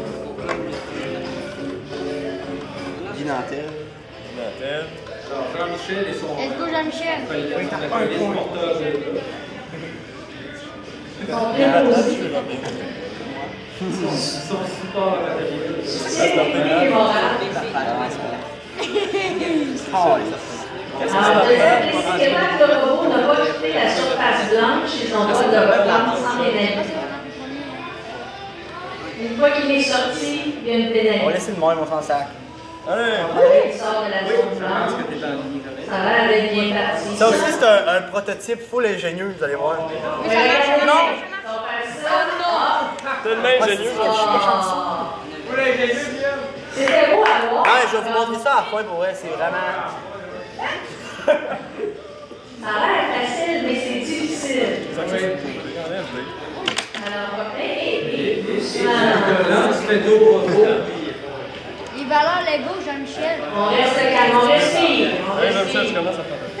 Guy Nantel. Nantel. Alors, Jean-Michel et son... Let's go, Jean-Michel. Les porteurs de... Ils sont très positifs. Son support à la vie. C'est l'équilibre moral. Alors, deuxième précis, que le robot n'a pas quitté la surface blanche, ils ont le droit de reprendre sans pénalité. Une fois qu'il est sorti, il y a une On va pénalité. laisser le même, on s'en sac. Allez. Il sort de la zone Je pense blanche. que t'es en ligne. Ça a l'air d'être bien parti. Ça aussi, c'est un prototype full ingénieux, vous allez voir. Mais regardez, Non. on va faire ça. Tellement ingénieux, C'était beau à voir. Ah, je vais vous montrer ça à la fin pour vrai, c'est vraiment. Ça a l'air facile, mais c'est difficile. Alors, on va faire doucement. Là, tu fais dos au robot. Les valeurs Lego, Jean-Michel. On reste calme, on respire. On Allez, Jean-Michel, tu respire. commences à faire.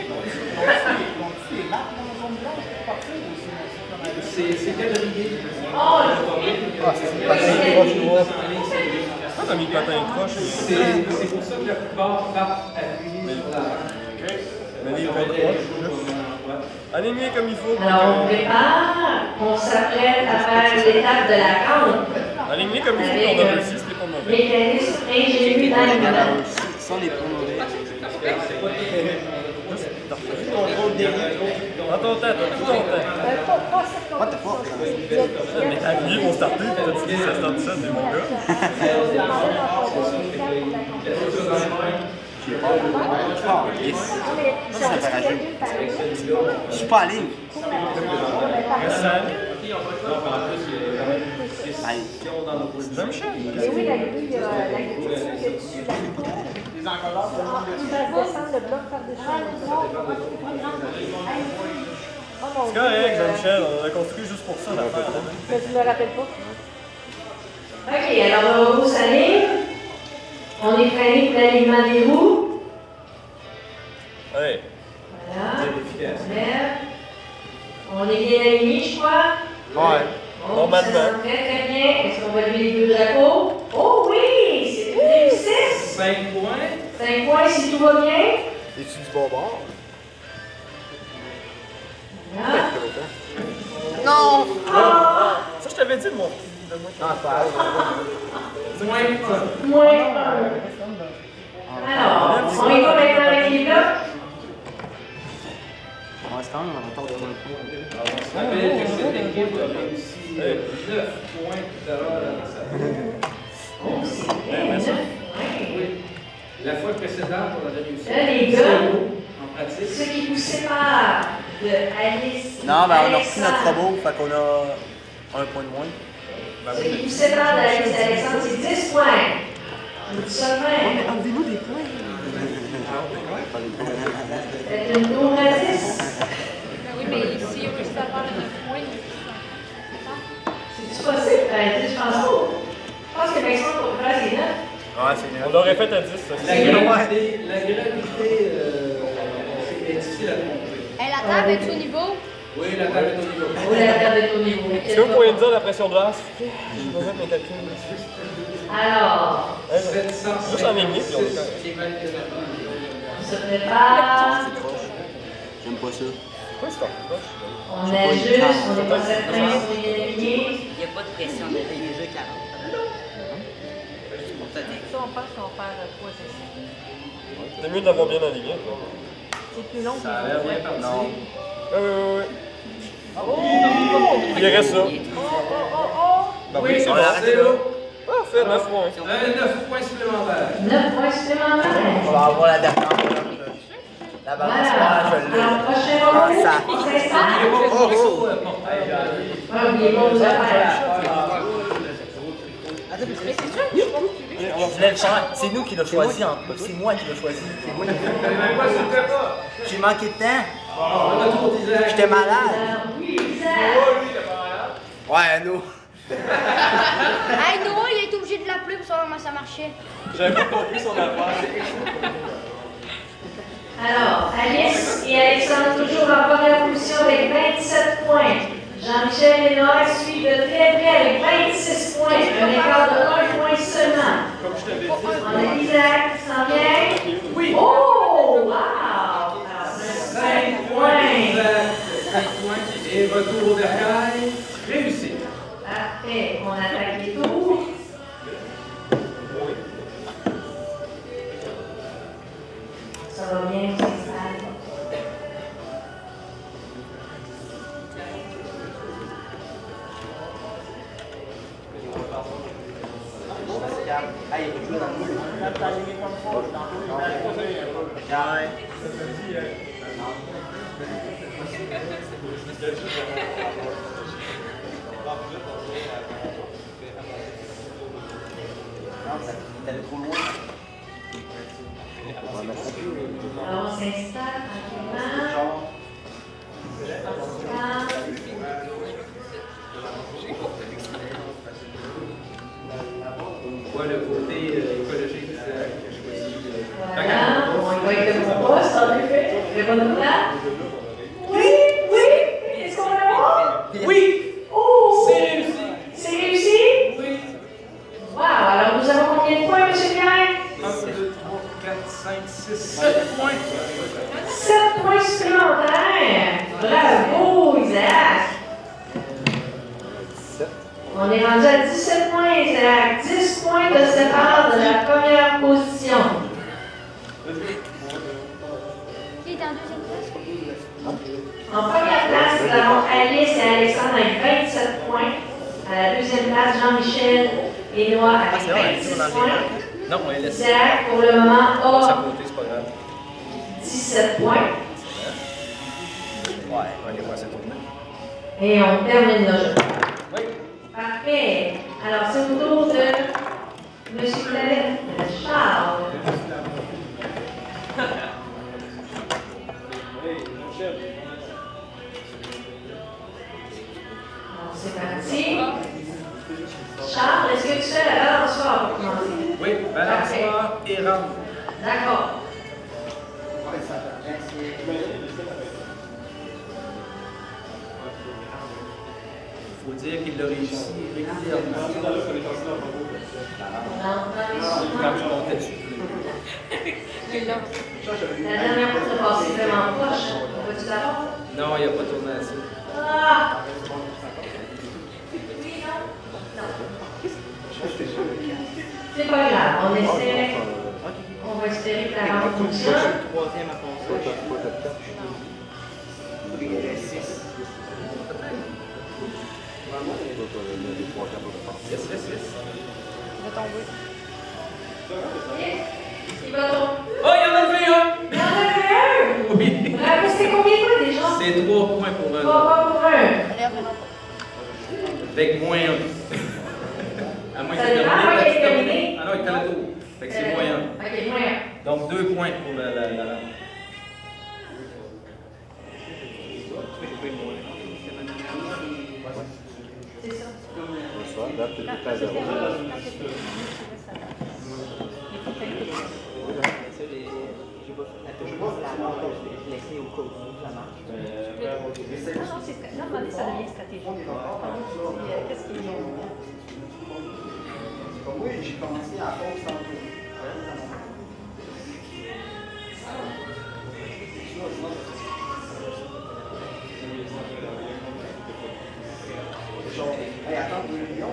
C'est quadrillé. Oh, Ah, t'as mis le patin croche. C'est pour ça que la plupart frappent appuyés sur la... Mais les pains croches. Aligné comme il faut. alors, on prépare. On s'apprête à faire l'étape de la campe. Aligné comme il faut, on a réussi, c'était pas mauvais. Mécanisme ingénieux dans le Sans les points mauvais. Contrôle des Prends ton temps, t'as tout ton temps. What the fuck? Mais t'as appuyé pour starter, pis t'as dit ça start ça, c'est mon gars. Je suis pas en ligne. Reste ça. Oui, la grille, la grille qui est dessus, la ils peuvent descendre le bloc par-dessus. C'est correct, Jean-Michel, on a construit juste pour ça l'affaire. Mais je me rappelle pas. OK, alors on va s'aligner. On est freiné pour l'alignement des roues. Ouais. Voilà. On est bien aligné, je crois. Ouais. Normalement. Très, très bien. Est-ce qu'on va lever les deux drapeaux? Oh oui! C'est une réussite! 5 points. 5 points si tout va bien. Es-tu du bon bord? Voilà. Non! Ça, je t'avais dit de mon. Moins 1. Alors, on y va maintenant avec les blocs. On reste quand même en retard de 1 point. On se rappelle que cette équipe a réussi 9 points tout à l'heure dans sa Oh, c'est bien, 9 points. Oui. La fois précédente, on avait réussi. Là, les gars, en pratique. ce qui vous sépare de Alice. Non, ben on a repris Alexandre. notre robot, fait qu'on a 1 point de moins. Ce qui vous sépare d'Alice et Alexandre, c'est 10 points. Je vous dis ça de même. Enlevez-nous des points. Faites une tour à 10. Ben oui, mais ici, on peut savoir le 9 points. C'est-tu possible? Ben, 10, je pense pas. Je pense que Maxime pour faire ses notes. Ouais, c'est On l'aurait fait à 10, ça. La gravité est difficile à tromper. Hey, la table est au niveau? Oui, la table est au niveau. Vous la regardez au niveau. Est-ce que vous pouvez me dire la pression de l'air? Je vais mettre mes calculs. Alors, Juste en ligne, puis on est correct. on se prépare. J'aime pas ça. Pourquoi c'est en proche? On ajuste, on n'est pas certain si on est aligné. Il n'y a pas de pression de les jeux 40. Ça, on pense qu'on perd 3 sessions. C'est mieux de l'avoir bien aligné. C'est plus long que Ça a l'air bien parti. Oui. Il reste ça. Oui, c'est on bon, arrête c'est là. là. Parfait, 9 points. 9 points supplémentaires. 9 points supplémentaires. On va avoir la dernière. La Voilà. balançoire, je l'ai. Alors, prochain robot, Ça. on s'installe. Ah, oubliez pas vos affaires. Je voulais le faire. C'est nous qui l'a choisi. C'est moi qui l'ai choisi. C'est moi qui l'ai choisi. J'ai manqué de temps. J'étais malade. Oui, Isaac. Ouais, nous. Hey, Noah, il a été obligé de l'appeler pour savoir comment ça marchait. J'avais pas compris son affaire. Alors, Alice et Alexandre toujours en première position avec 27 points. Jean-Michel et Noah suivent de très près avec 26 points. Un écart de 1 point seulement. On a Isaac qui s'en vient. Oui. Oh, wow! Alors, 5 points. 5 points. Et retour de caille. Réussi. Parfait. On attaque les tours. Ça va bien, on s'installe. Alors, on s'installe tranquillement. On voit le côté écologique d'Isaac que je choisis. Voilà, on va avec mon poste, en effet. Le bon plat. Oui, est-ce qu'on va voir? Oui! Oh! C'est réussi! C'est réussi? Oui! Wow, alors nous avons combien de points, M. Pierre? 1, 2, 3, 4, 5, 6, 7 points! 7 points supplémentaires! Bravo, Isaac! On est rendu à 17 points, Isaac. 10 points de sépare de la première position. Qui est en en deuxième place? En première place, nous avons Alice et Alexandre avec 27 points. À la deuxième place, Jean-Michel et Noah avec 26 points. Non, on les laisse. Isaac, pour le moment, Ça a côté, c'est pas grave. 17 points. Ouais, on va aller voir cette tournée. Et on termine le jeu. Oui. Parfait. Alors, c'est au tour de M. Charles. Alors, c'est parti. Charles, est-ce que tu fais la balançoire pour commencer? Oui, balançoire et rampe. D'accord. Il faut dire qu'il l'a réussi régulièrement. Quand je montais dessus. La dernière fois, tu as passé vraiment proche. Vas-tu l'avoir? Non, il n'a pas tourné assez. Ah! Oui, non? Non. C'est pas grave, on essaie. On va espérer que la rampe fonctionne. Troisième à foncer. Il y avait 6. Yes. Il va tomber. Il va tomber. Oh, il y en a levé un! Il y en a un! Oui. Bravo, c'est combien de points déjà? C'est 3 points pour un. 3 points pour un. Avec moins 1. À moins Ça qu'il dépend, termine. il est terminé. Ah non, il était à tour. Fait que c'est moins 1. Ok, moins 1. Donc 2 points pour la lampe. C'est ça. Là, tu es à 0. Normalement, ça devient stratégique. Qu'est-ce qu'ils ont? Oui, j'ai commencé à pause tantôt. Hey, attends, 2 millions,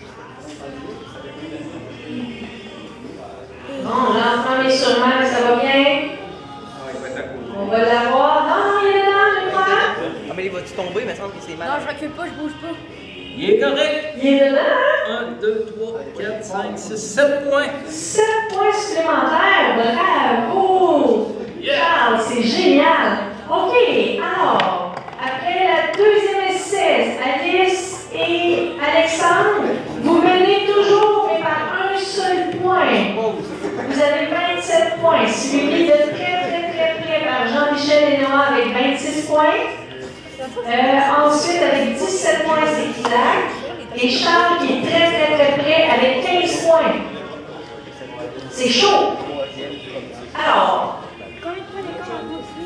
Bon, l'enfant est sûrement, ça va bien. On va l'avoir. Non, il est là, je crois. Ah, mais il va-tu tomber? Il me semble que c'est mal. Non, je recule pas, je bouge pas. Il est correct. Il est dedans, hein? 1, 2, 3, 4, 5, 6, 7 points. 7 points supplémentaires. Bravo! Yeah. Charles, c'est génial. OK, alors, après la deuxième essai, Alice et Alexandre, vous menez toujours, mais par un seul point. Vous avez 27 points, suivi de très près par Jean-Michel et Noah avec 26 points. Ensuite, avec 17 points, c'est Isaac. Et Charles qui est très près avec 15 points. C'est chaud. Alors, Combien de points d'écart en aussi?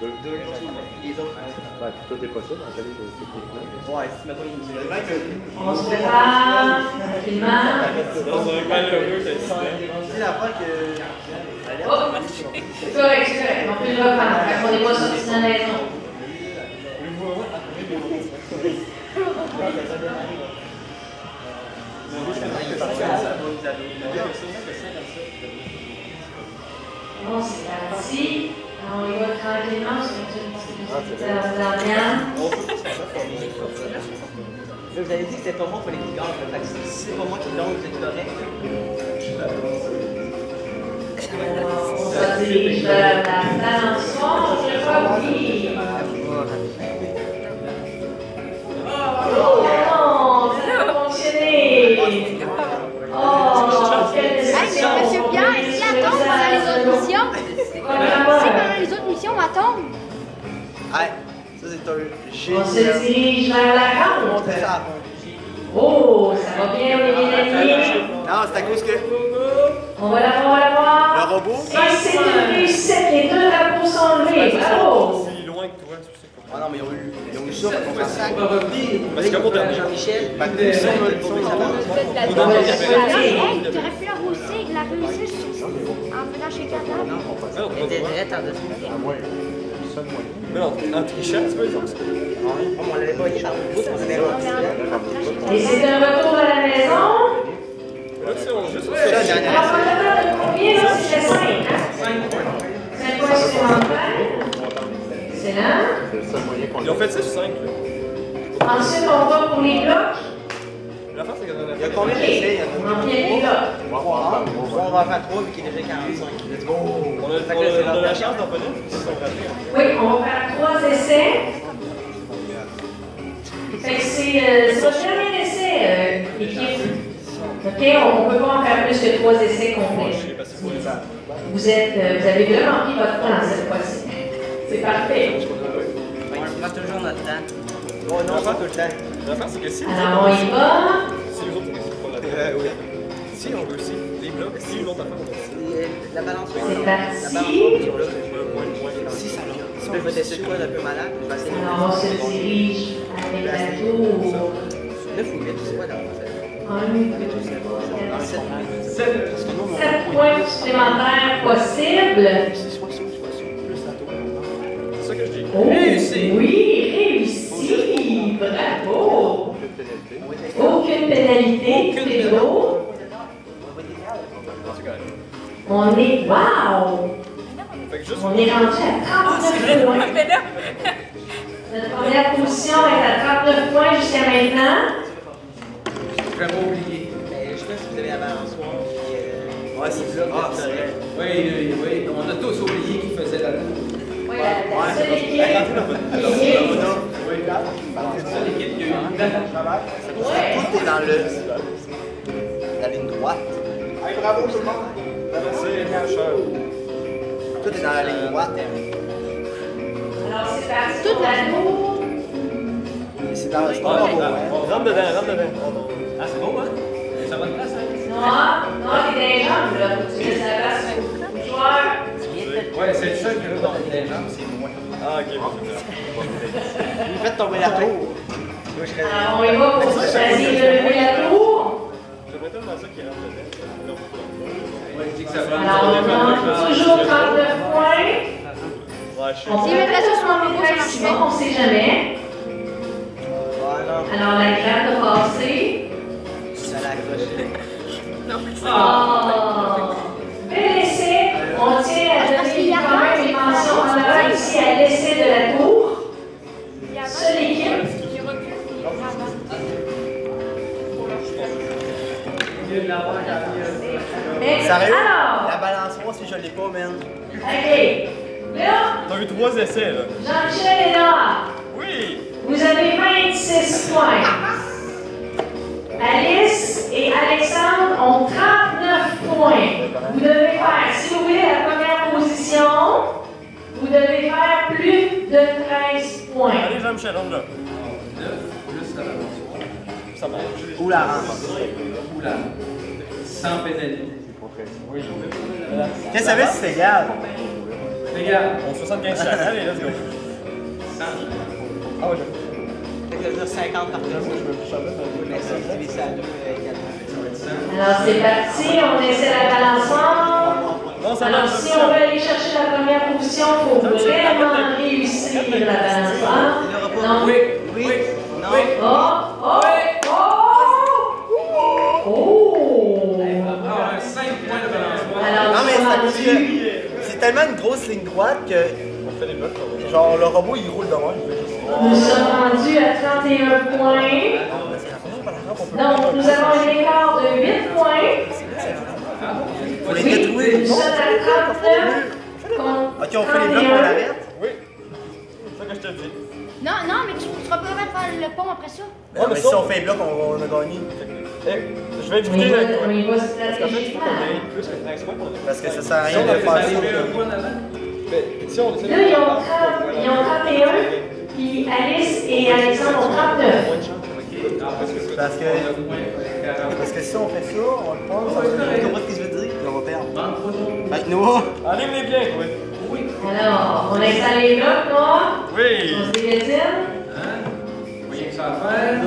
Tout est possible, en fait, techniquement. Ouais, si mettons une on se prépare tranquillement. Dans un cas heureux, t'as dit. C'est la fois que. Oh, c'est correct. On peut le reprendre. Fait qu'on n'est pas sorti de la maison. Bon, c'est parti. On y va tranquillement sur une petite Vous avez dit que c'était pas moi, il fallait qu'il gagne. Fait que si c'est pas moi qui gagne, c'est correct. on va dirige vers la balançoire. Je crois que oui. Oh non, ça va fonctionner. Oh, quelle déception. Hey, mais monsieur Pierre, si elle tombe pendant les autres missions, si pendant les autres missions, elle tombe. Ouais, ça c'est un On se dirige vers la rampe. Oh, ça va bien, mes amis. Non, c'est à cause que On va l'avoir. le robot. Et c'est une réussite. Les deux drapeaux sont levés. Bravo. Si loin que toi, c'est pour ça. Ah non, mais ils ont eu ça pour faire ça. On va revenir. Parce que pour terminer. Jean-Michel, fait que ça, on Hey, tu aurais pu la réussir en venant chez Cadavre. elle était direct en dessous. À moins. Seul moyen. Mais en trichant, tu vois, ils ont ça. On l'avait pas dit par le bout, on avait rendu. Et c'est un retour à la maison. Là, tu sais, on juste. Alors, on a combien là? C'était 5, hein? 5 points supplémentaires. Ensuite, on va pour les blocs. La fin, c'est qu'il y en a Il y a combien d'essais? On remplit avec les blocs. On va en faire 3 vu qu'il est déjà 45. Let's go! On a de la chance d'en finir, ils se sont ratés. Oui, on va faire 3 essais. Fait que c'est votre dernier essai, équipe. OK, on ne peut pas en faire plus que 3 essais complets. Vous avez bien rempli votre temps cette fois-ci. C'est parfait. On prend toujours notre temps. Oh non, pas tout le temps. L'affaire, c'est que si Alors, on y va. si les autres, ils font la tête. Oui. Si on réussit, les blocs, si l'autre affaire, on réussit. La balance. C'est parti. Si ça si on veut tester quoi d'un peu malade, je vais essayer de Alors, on se dirige avec la tour. 9 ou 8, c'est quoi là? 7 points supplémentaires possibles. C'est ça que je dis. Oh, Réussi. Oui, réussi. Bravo. Aucune pénalité. Pedro. On est, wow! Fait que juste. On est rendu à 39 points. Notre première position est à 39 points jusqu'à maintenant. Je vais pas oublier. Je sais pas si vous avez la balançoire. Ouais, c'est ça. Ah, c'est vrai. Oui, on a tous oublié qui faisait la tour. Oui, la seule équipe. C'est ça l'équipe qui a eu le Ouais. Tout est dans la ligne droite. Hey, bravo tout le monde! Merci, mon cher. Tout est dans la ligne droite. Alors, c'est parti pour la tour. C'est dans le sport. Rentre dedans, rentre dedans. Ah, c'est bon, hein? Ça va de place, hein? Non, t'es dans les jambes, là. Faut que tu laisses la place aux joueurs. Ouais, c'est le seul qui est dans les jambes, c'est moi. Ah, ok, bon, Vous faites tomber la tour. Alors, on y va pour choisir de lever la tour. j'aimerais tellement ça qu'il rentre dedans. Ouais, je dis que ça prend Alors, on manque toujours 39 points. Ouais, je sais. On peut mettre la sauce en maîtresse, sinon on ne sait jamais. Alors, la gratte a passé. Ça l'a accroché. Oh! Bel essai. On tient à donner quand même une mention honorable ici à l'essai de la tour. Seule équipe. Sérieux? Alors, La balançoire, si je l'ai pas, man. OK. Là, T'as eu 3 essais, là. Jean-Michel est là. Oui! Vous avez 26 points. Alice et Alexandre ont 39 points. Vous devez faire, si vous voulez la première position, vous devez faire plus de 13 points. Allez, Jean-Michel, on là. 9 plus la balançoire. Ça marche. Ou la rampe. Ou la sans pénalité. Oui. Qu'est-ce que ça veut si c'est égal? Regarde, On 75 chaque. Allez, let's go. 100. Ah ouais, Fait que ça veut dire 50 par personne. Merci, divisé ça à 2 également. Alors c'est parti, on essaie la balançoire. Non, ça Alors marche. si on veut aller chercher la première position, il faut vraiment réussir la balançoire. Donc, Oui, Oui. Non. oh, oh, oh, oh! Ah, 5 points de balançoire. Alors, Non, mais c'est parce rendu- que c'est tellement une grosse ligne droite que, On fait des blocs. genre, le robot, il roule de même. nous sommes rendus à 31 points. Donc, nous avons un écart de 8 points. Faut les Oui, détruire. nous sommes à 39. Ok, on fait les blocs, on arrête. Oui. C'est ça que je te dis. Non, non, mais tu seras pas capable de faire le pont après ça. Non, mais si on fait les blocs, on a gagné. Je vais discuter avec toi. On y va Parce qu'en fait, il faut qu'on stratégiquement. ait plus que 13 points pour le Parce que ça sert à Si rien on de avait faire fait un ça. point en avant. Si on essaie Là, ils ont 31, puis Alice et Alexandre ont 39. Parce que si on fait ça, on le pense. Tu comprends ce que je veux dire? On va perdre. Fait que nous, Enlève-les bien, oui. Alors, on installe les blocs, moi. Oui. On se dégatine. Hein? Vous voyez que ça à faire?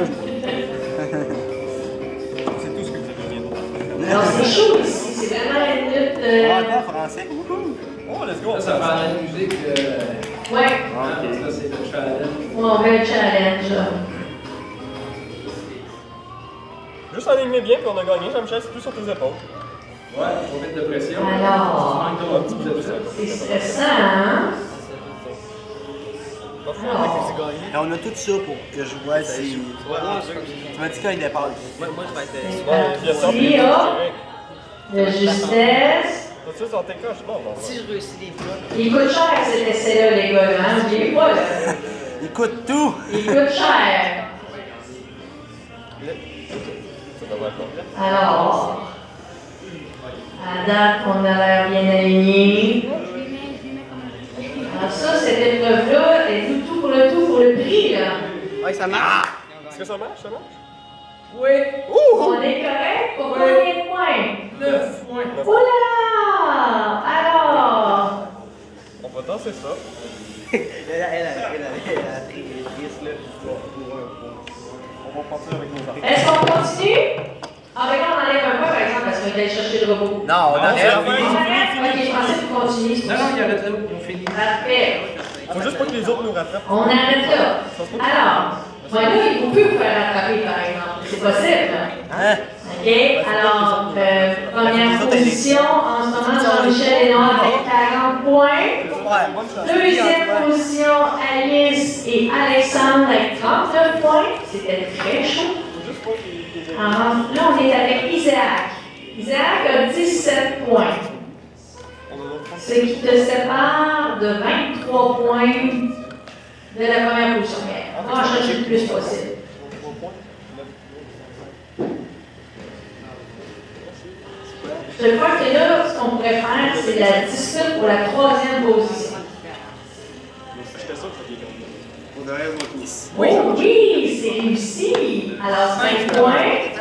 C'est tout ce que vous avez bien. Alors, c'est chaud ici. C'est vraiment une lutte. encore français. Oh, let's go. Ça, ça parle de musique. Ouais, Ça, c'est le challenge. on met un challenge. Juste enligner bien, puis on a gagné. Jean-Michel, c'est tout sur tes épaules. Ouais, faut mettre de pression. Alors, Tu manques d'un petit peu de ça. c'est stressant, hein? Et on a tout ça pour que je vois si. Tu m'as dit qu'il dépasse. Moi, je vais être. Parti, de justesse. Si je réussis les flots. Il coûte cher cet essai-là, les gars, hein? N'oubliez pas, là. Il coûte tout! Il coûte cher. Alors, à date, on a l'air bien aligné. Alors ça, cette épreuve-là est tout pour le prix, là. Oui, ça marche. Est-ce que ça marche? Ça marche? Oui. On est correct pour combien de points? 9 points. Oh là là! Alors, On va danser ça. Elle a pris les risques, là. On va partir avec nos armes. est-ce qu'on continue? Ah, ben là, on enlève un peu, par exemple, parce qu'on va aller chercher le robot. Non, on enlève. Ok, je pensais que vous continuez. c'est Non, pour non, ça. il arrête là, on finit. Parfait. Faut juste pas que les autres nous rattrapent. On arrête là. Alors, moi, là, il peut vous faire rattraper, par exemple. C'est possible. Hein? OK? Alors, première position, en ce moment, Jean-Michel est noir avec 40 points. Deuxième position, Alice et Alexandre avec 39 points. C'était très chaud. Alors, là, on est avec Isaac. Isaac a 17 points. Ce qui te sépare de 23 points de la première position. On va en chercher le plus possible. Je crois que là, ce qu'on pourrait faire, c'est la dispute pour la troisième position. On devrait avoir Nice. Oui, oui, c'est réussi. Alors, 5 points.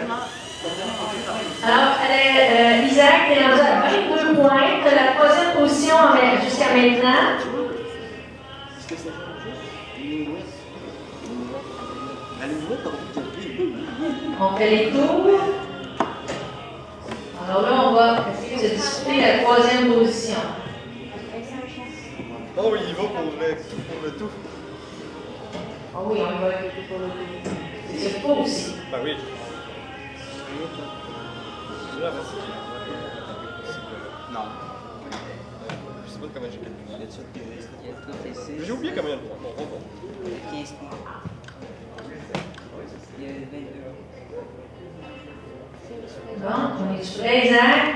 Alors, Isaac, tu es rendu à 22 points. Tu as la troisième position jusqu'à maintenant. On fait les tours. Alors là, on va essayer de disputer la troisième position. Oh, il va pour le tout. Ah oui, on va avec le tout pour le tout. C'est ce pas aussi. Ben oui. Non. Je sais pas comment j'ai calculé. Il y a 36. J'ai oublié combien de points. Bon. 15 points. Il y a 22. Bon, on est prêt, Isaac?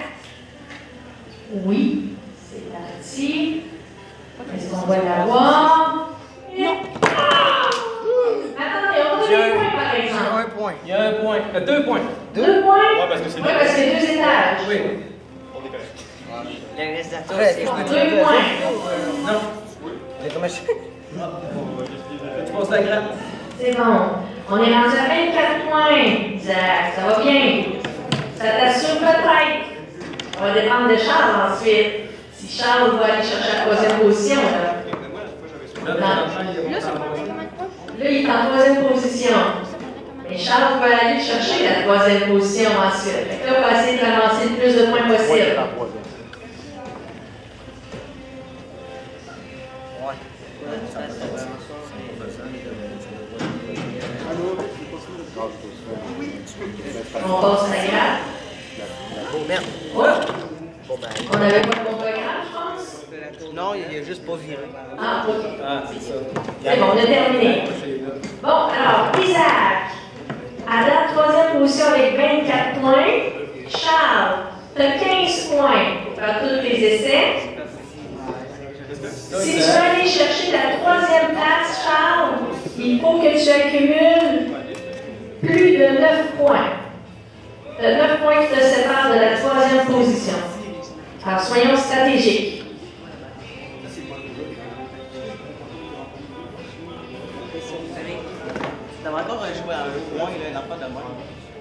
Oui, c'est parti. Est-ce qu'on va l'avoir? Non. Ah! Attendez, on a des points, par exemple. Un point. Il y a 1 point. 2 points. 2 points? Ouais, parce que c'est Oui, parce que c'est 2 étages. Oui. On est correct. Le reste de la 2 points. Non. Tu passes la gratte. C'est bon. On est rendu à 24 points, Isaac. Ça va bien. Ça t'assure peut-être. Ça va dépendre de Charles ensuite. Si Charles va aller chercher la troisième position, là. Là, Là, il est en troisième position. Et Charles va aller chercher la troisième position ensuite. Fait que là, on va essayer de ramasser le plus de points possible. On passe la gratte. Oh merde. Oh. On n'avait pas de bon programme, je pense. Non, il a juste pas viré. Ah, ok. Ah, c'est ça. C'est bon, on a terminé. Bon, alors, Isaac, à la troisième position avec 24 points. Charles, tu as 15 points pour faire tous les essais. Si tu veux aller chercher la troisième place, Charles, il faut que tu accumules plus de 9 points. Tu as 9 points qui te séparent de la troisième position. Alors, soyons stratégiques. Ça va encore jouer à un point, là, n'en pas de moins.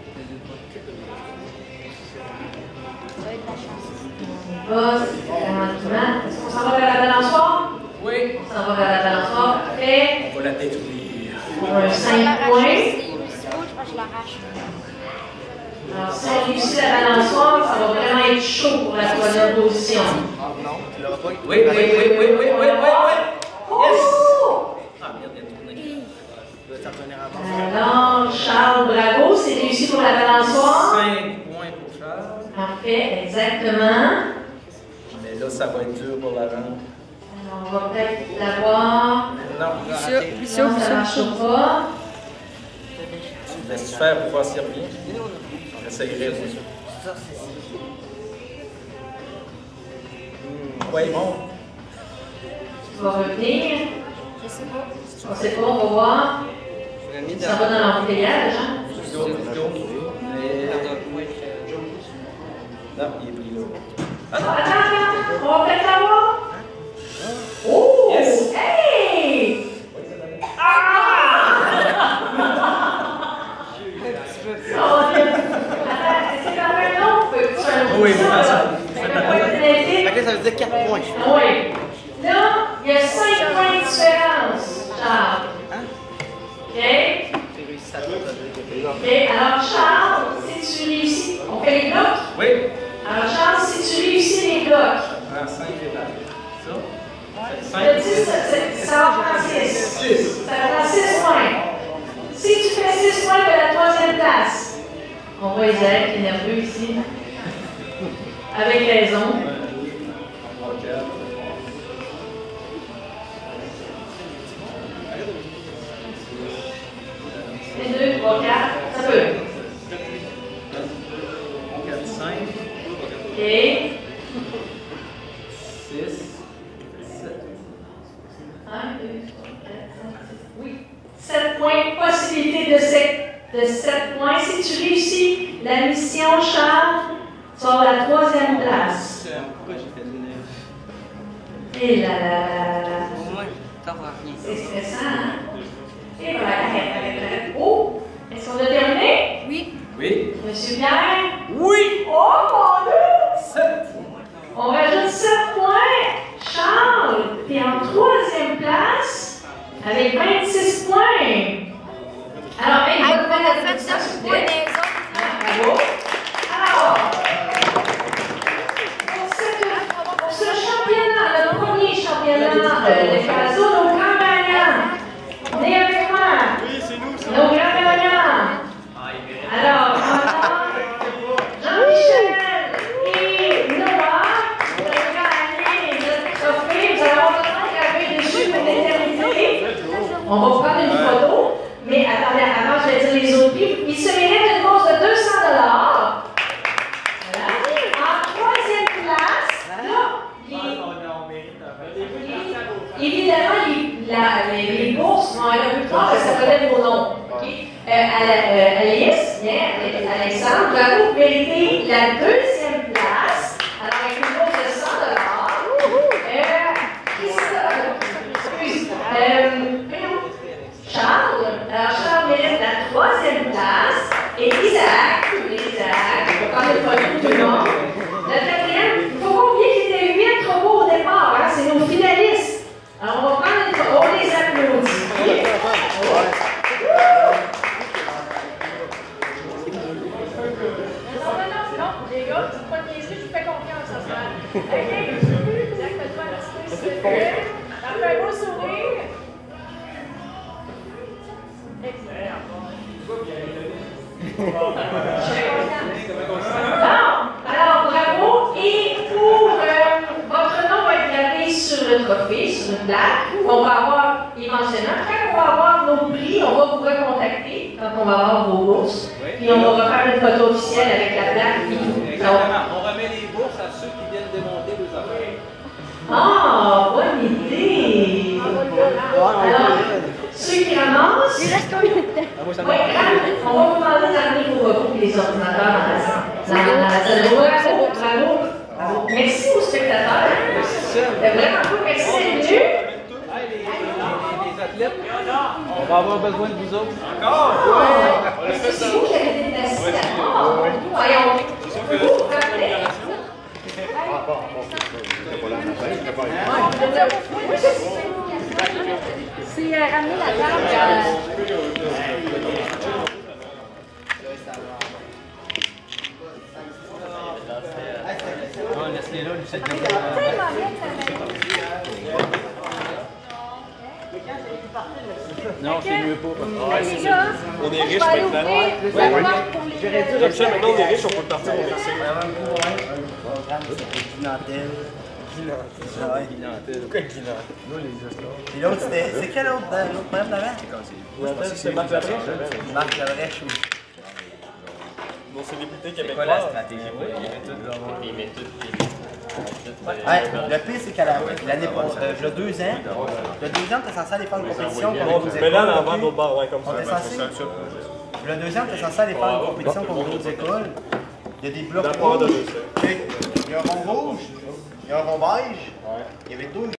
Est-ce qu'on s'en va vers la balançoire? Oui. On s'en va vers la balançoire. Parfait. On va la détruire. Pour un 5 points. Je l'arrache. Alors, si on réussit la balançoire, ça va vraiment être chaud pour la troisième position. Non, tu l'auras pas. Oui, oui, oui, oui, oui, oui, oui, oui. Yes! Oh! Ah, merde, il y a tourné. Tu vas t'en revenir à bord. Alors, Charles, bravo, c'est réussi pour la balançoire. 5 points pour Charles. Parfait, exactement. Mais là, ça va être dur pour la rendre. On va peut-être l'avoir. Non, Ça ne marche pas. laisse faire pour voir s'il revient. On essayerait. Ouais, bon. Tu vas revenir. Je sais pas. On sait pas, on va voir. Ça va dans l'embouteillage, hein? Non, il est pris là. Attends, on va peut-être l'avoir. Oh! Yes. Hey! C'est quand même long, Oui, c'est ça. Fait que ça veut dire 4 points. Oui. Là, il y a 5 points de différence, Charles. OK? OK, alors Charles, si tu réussis, on fait les blocs? Oui. Alors Charles, si tu réussis les blocs, Ah, 5 étages. Ça? le 10, ça va prendre 6. Ça prend 6 points. Si tu fais 6 points de la 3e place, on voit Isaac qui est nerveux ici. Avec raison. 2, 3, 4, ça peut. 4, 5. OK. 6, 7. 1, 2, 3, 4, 5, 6. Oui. 7 points. Possibilité de 7 points. Si tu réussis la mission, Charles, tu vas avoir la 3e place. Pourquoi j'ai fait 9? Et là, là, là, là, là. Au moins, t'en vas rien. C'est stressant, hein? Et voilà, arrête. Oh! Est-ce qu'on a terminé? Oui. Oui. Monsieur Pierre? Oui. Oh mon Dieu! 7. On rajoute 7 points. Charles, t'es en 3e place avec 26 points. Alors, hey, Hey, bonne on a fait ça, 9 points des autres. bravo. Alors, pour ce championnat, le premier championnat de Caso, nos grands gagnants. Venez avec moi. Oui, c'est nous, ça. Nos grands gagnants. Alors, Jean-Michel et Noah, vous avez gagné notre trophée. Vous allez avoir le temps de graver dessus pour l'éternité. On va prendre une photo. Mais attendez, avant, je vais dire les autres prix. Il se mérite une bourse de 200 $. Voilà. En 3e place, évidemment, les bourses vont aller un peu plus tard parce que ça relève vos noms. Okay? Alice, bien, Alexandre, bravo, vous méritez la 2e place. Alors, avec une bourse de 100 $. Charles, alors Charles mérite la 3e place. Et Isaac, on va prendre une photo de tout le monde. La 4e, il faut pas oublier qu'ils étaient 8 trop beaux au départ, hein? C'est nos finalistes. Alors on va prendre une photo, on les applaudit. Non, les gars, tu peux pas niaiser, je fais confiance à ça. OK? Isaac, fais-toi la s'il te plaît. Fais un beau sourire. Excellent. Alors bravo. Et pour votre nom va être gravé sur le trophée, sur une plaque. On va avoir éventuellement, quand on va avoir nos prix, on va vous recontacter quand on va avoir vos bourses. Puis on va refaire une photo officielle avec la plaque et tout. Exactement. On remet les bourses à ceux qui viennent démonter les affaires. Ah, bonne idée! Alors, ceux qui ramassent, Il reste combien de temps? oui, on va vous demander d'amener vos recours les ordinateurs dans la salle. Bravo, bravo, bravo. Merci aux spectateurs. Vraiment cool, merci d'être venus. Les athlètes, on va avoir besoin de vous autres. Est-ce que c'est vous qui avez déplacé d'abord? Voyons. Vous rappelez? C'est ramener la table. Laisse-les là, Lucette. Non, c'est mieux pas. On est riches maintenant. J'aime ça, maintenant on est riches, on peut partir au lycée. Programme, c'est une antenne. Pourquoi Guinante? Puis l'autre, c'est quel autre problème d'avant? C'est Marc Labrèche. Marc Labrèche, oui. Nos célébrités C'est quoi la québécoises. stratégie? Il met tout. Ouais, le pire, c'est qu'à l'année passée, il y a 2 ans, t'es censé aller faire une compétition contre d'autres Mais là, écoles. l'envers de l'autre bord, ouais, comme ça. On est censé. Il y a 2 ans, t'es censé aller faire une compétition contre d'autres écoles. Il y a des blocs rouges. Il y a un rond rouge, il y a un rond beige. Il y avait 2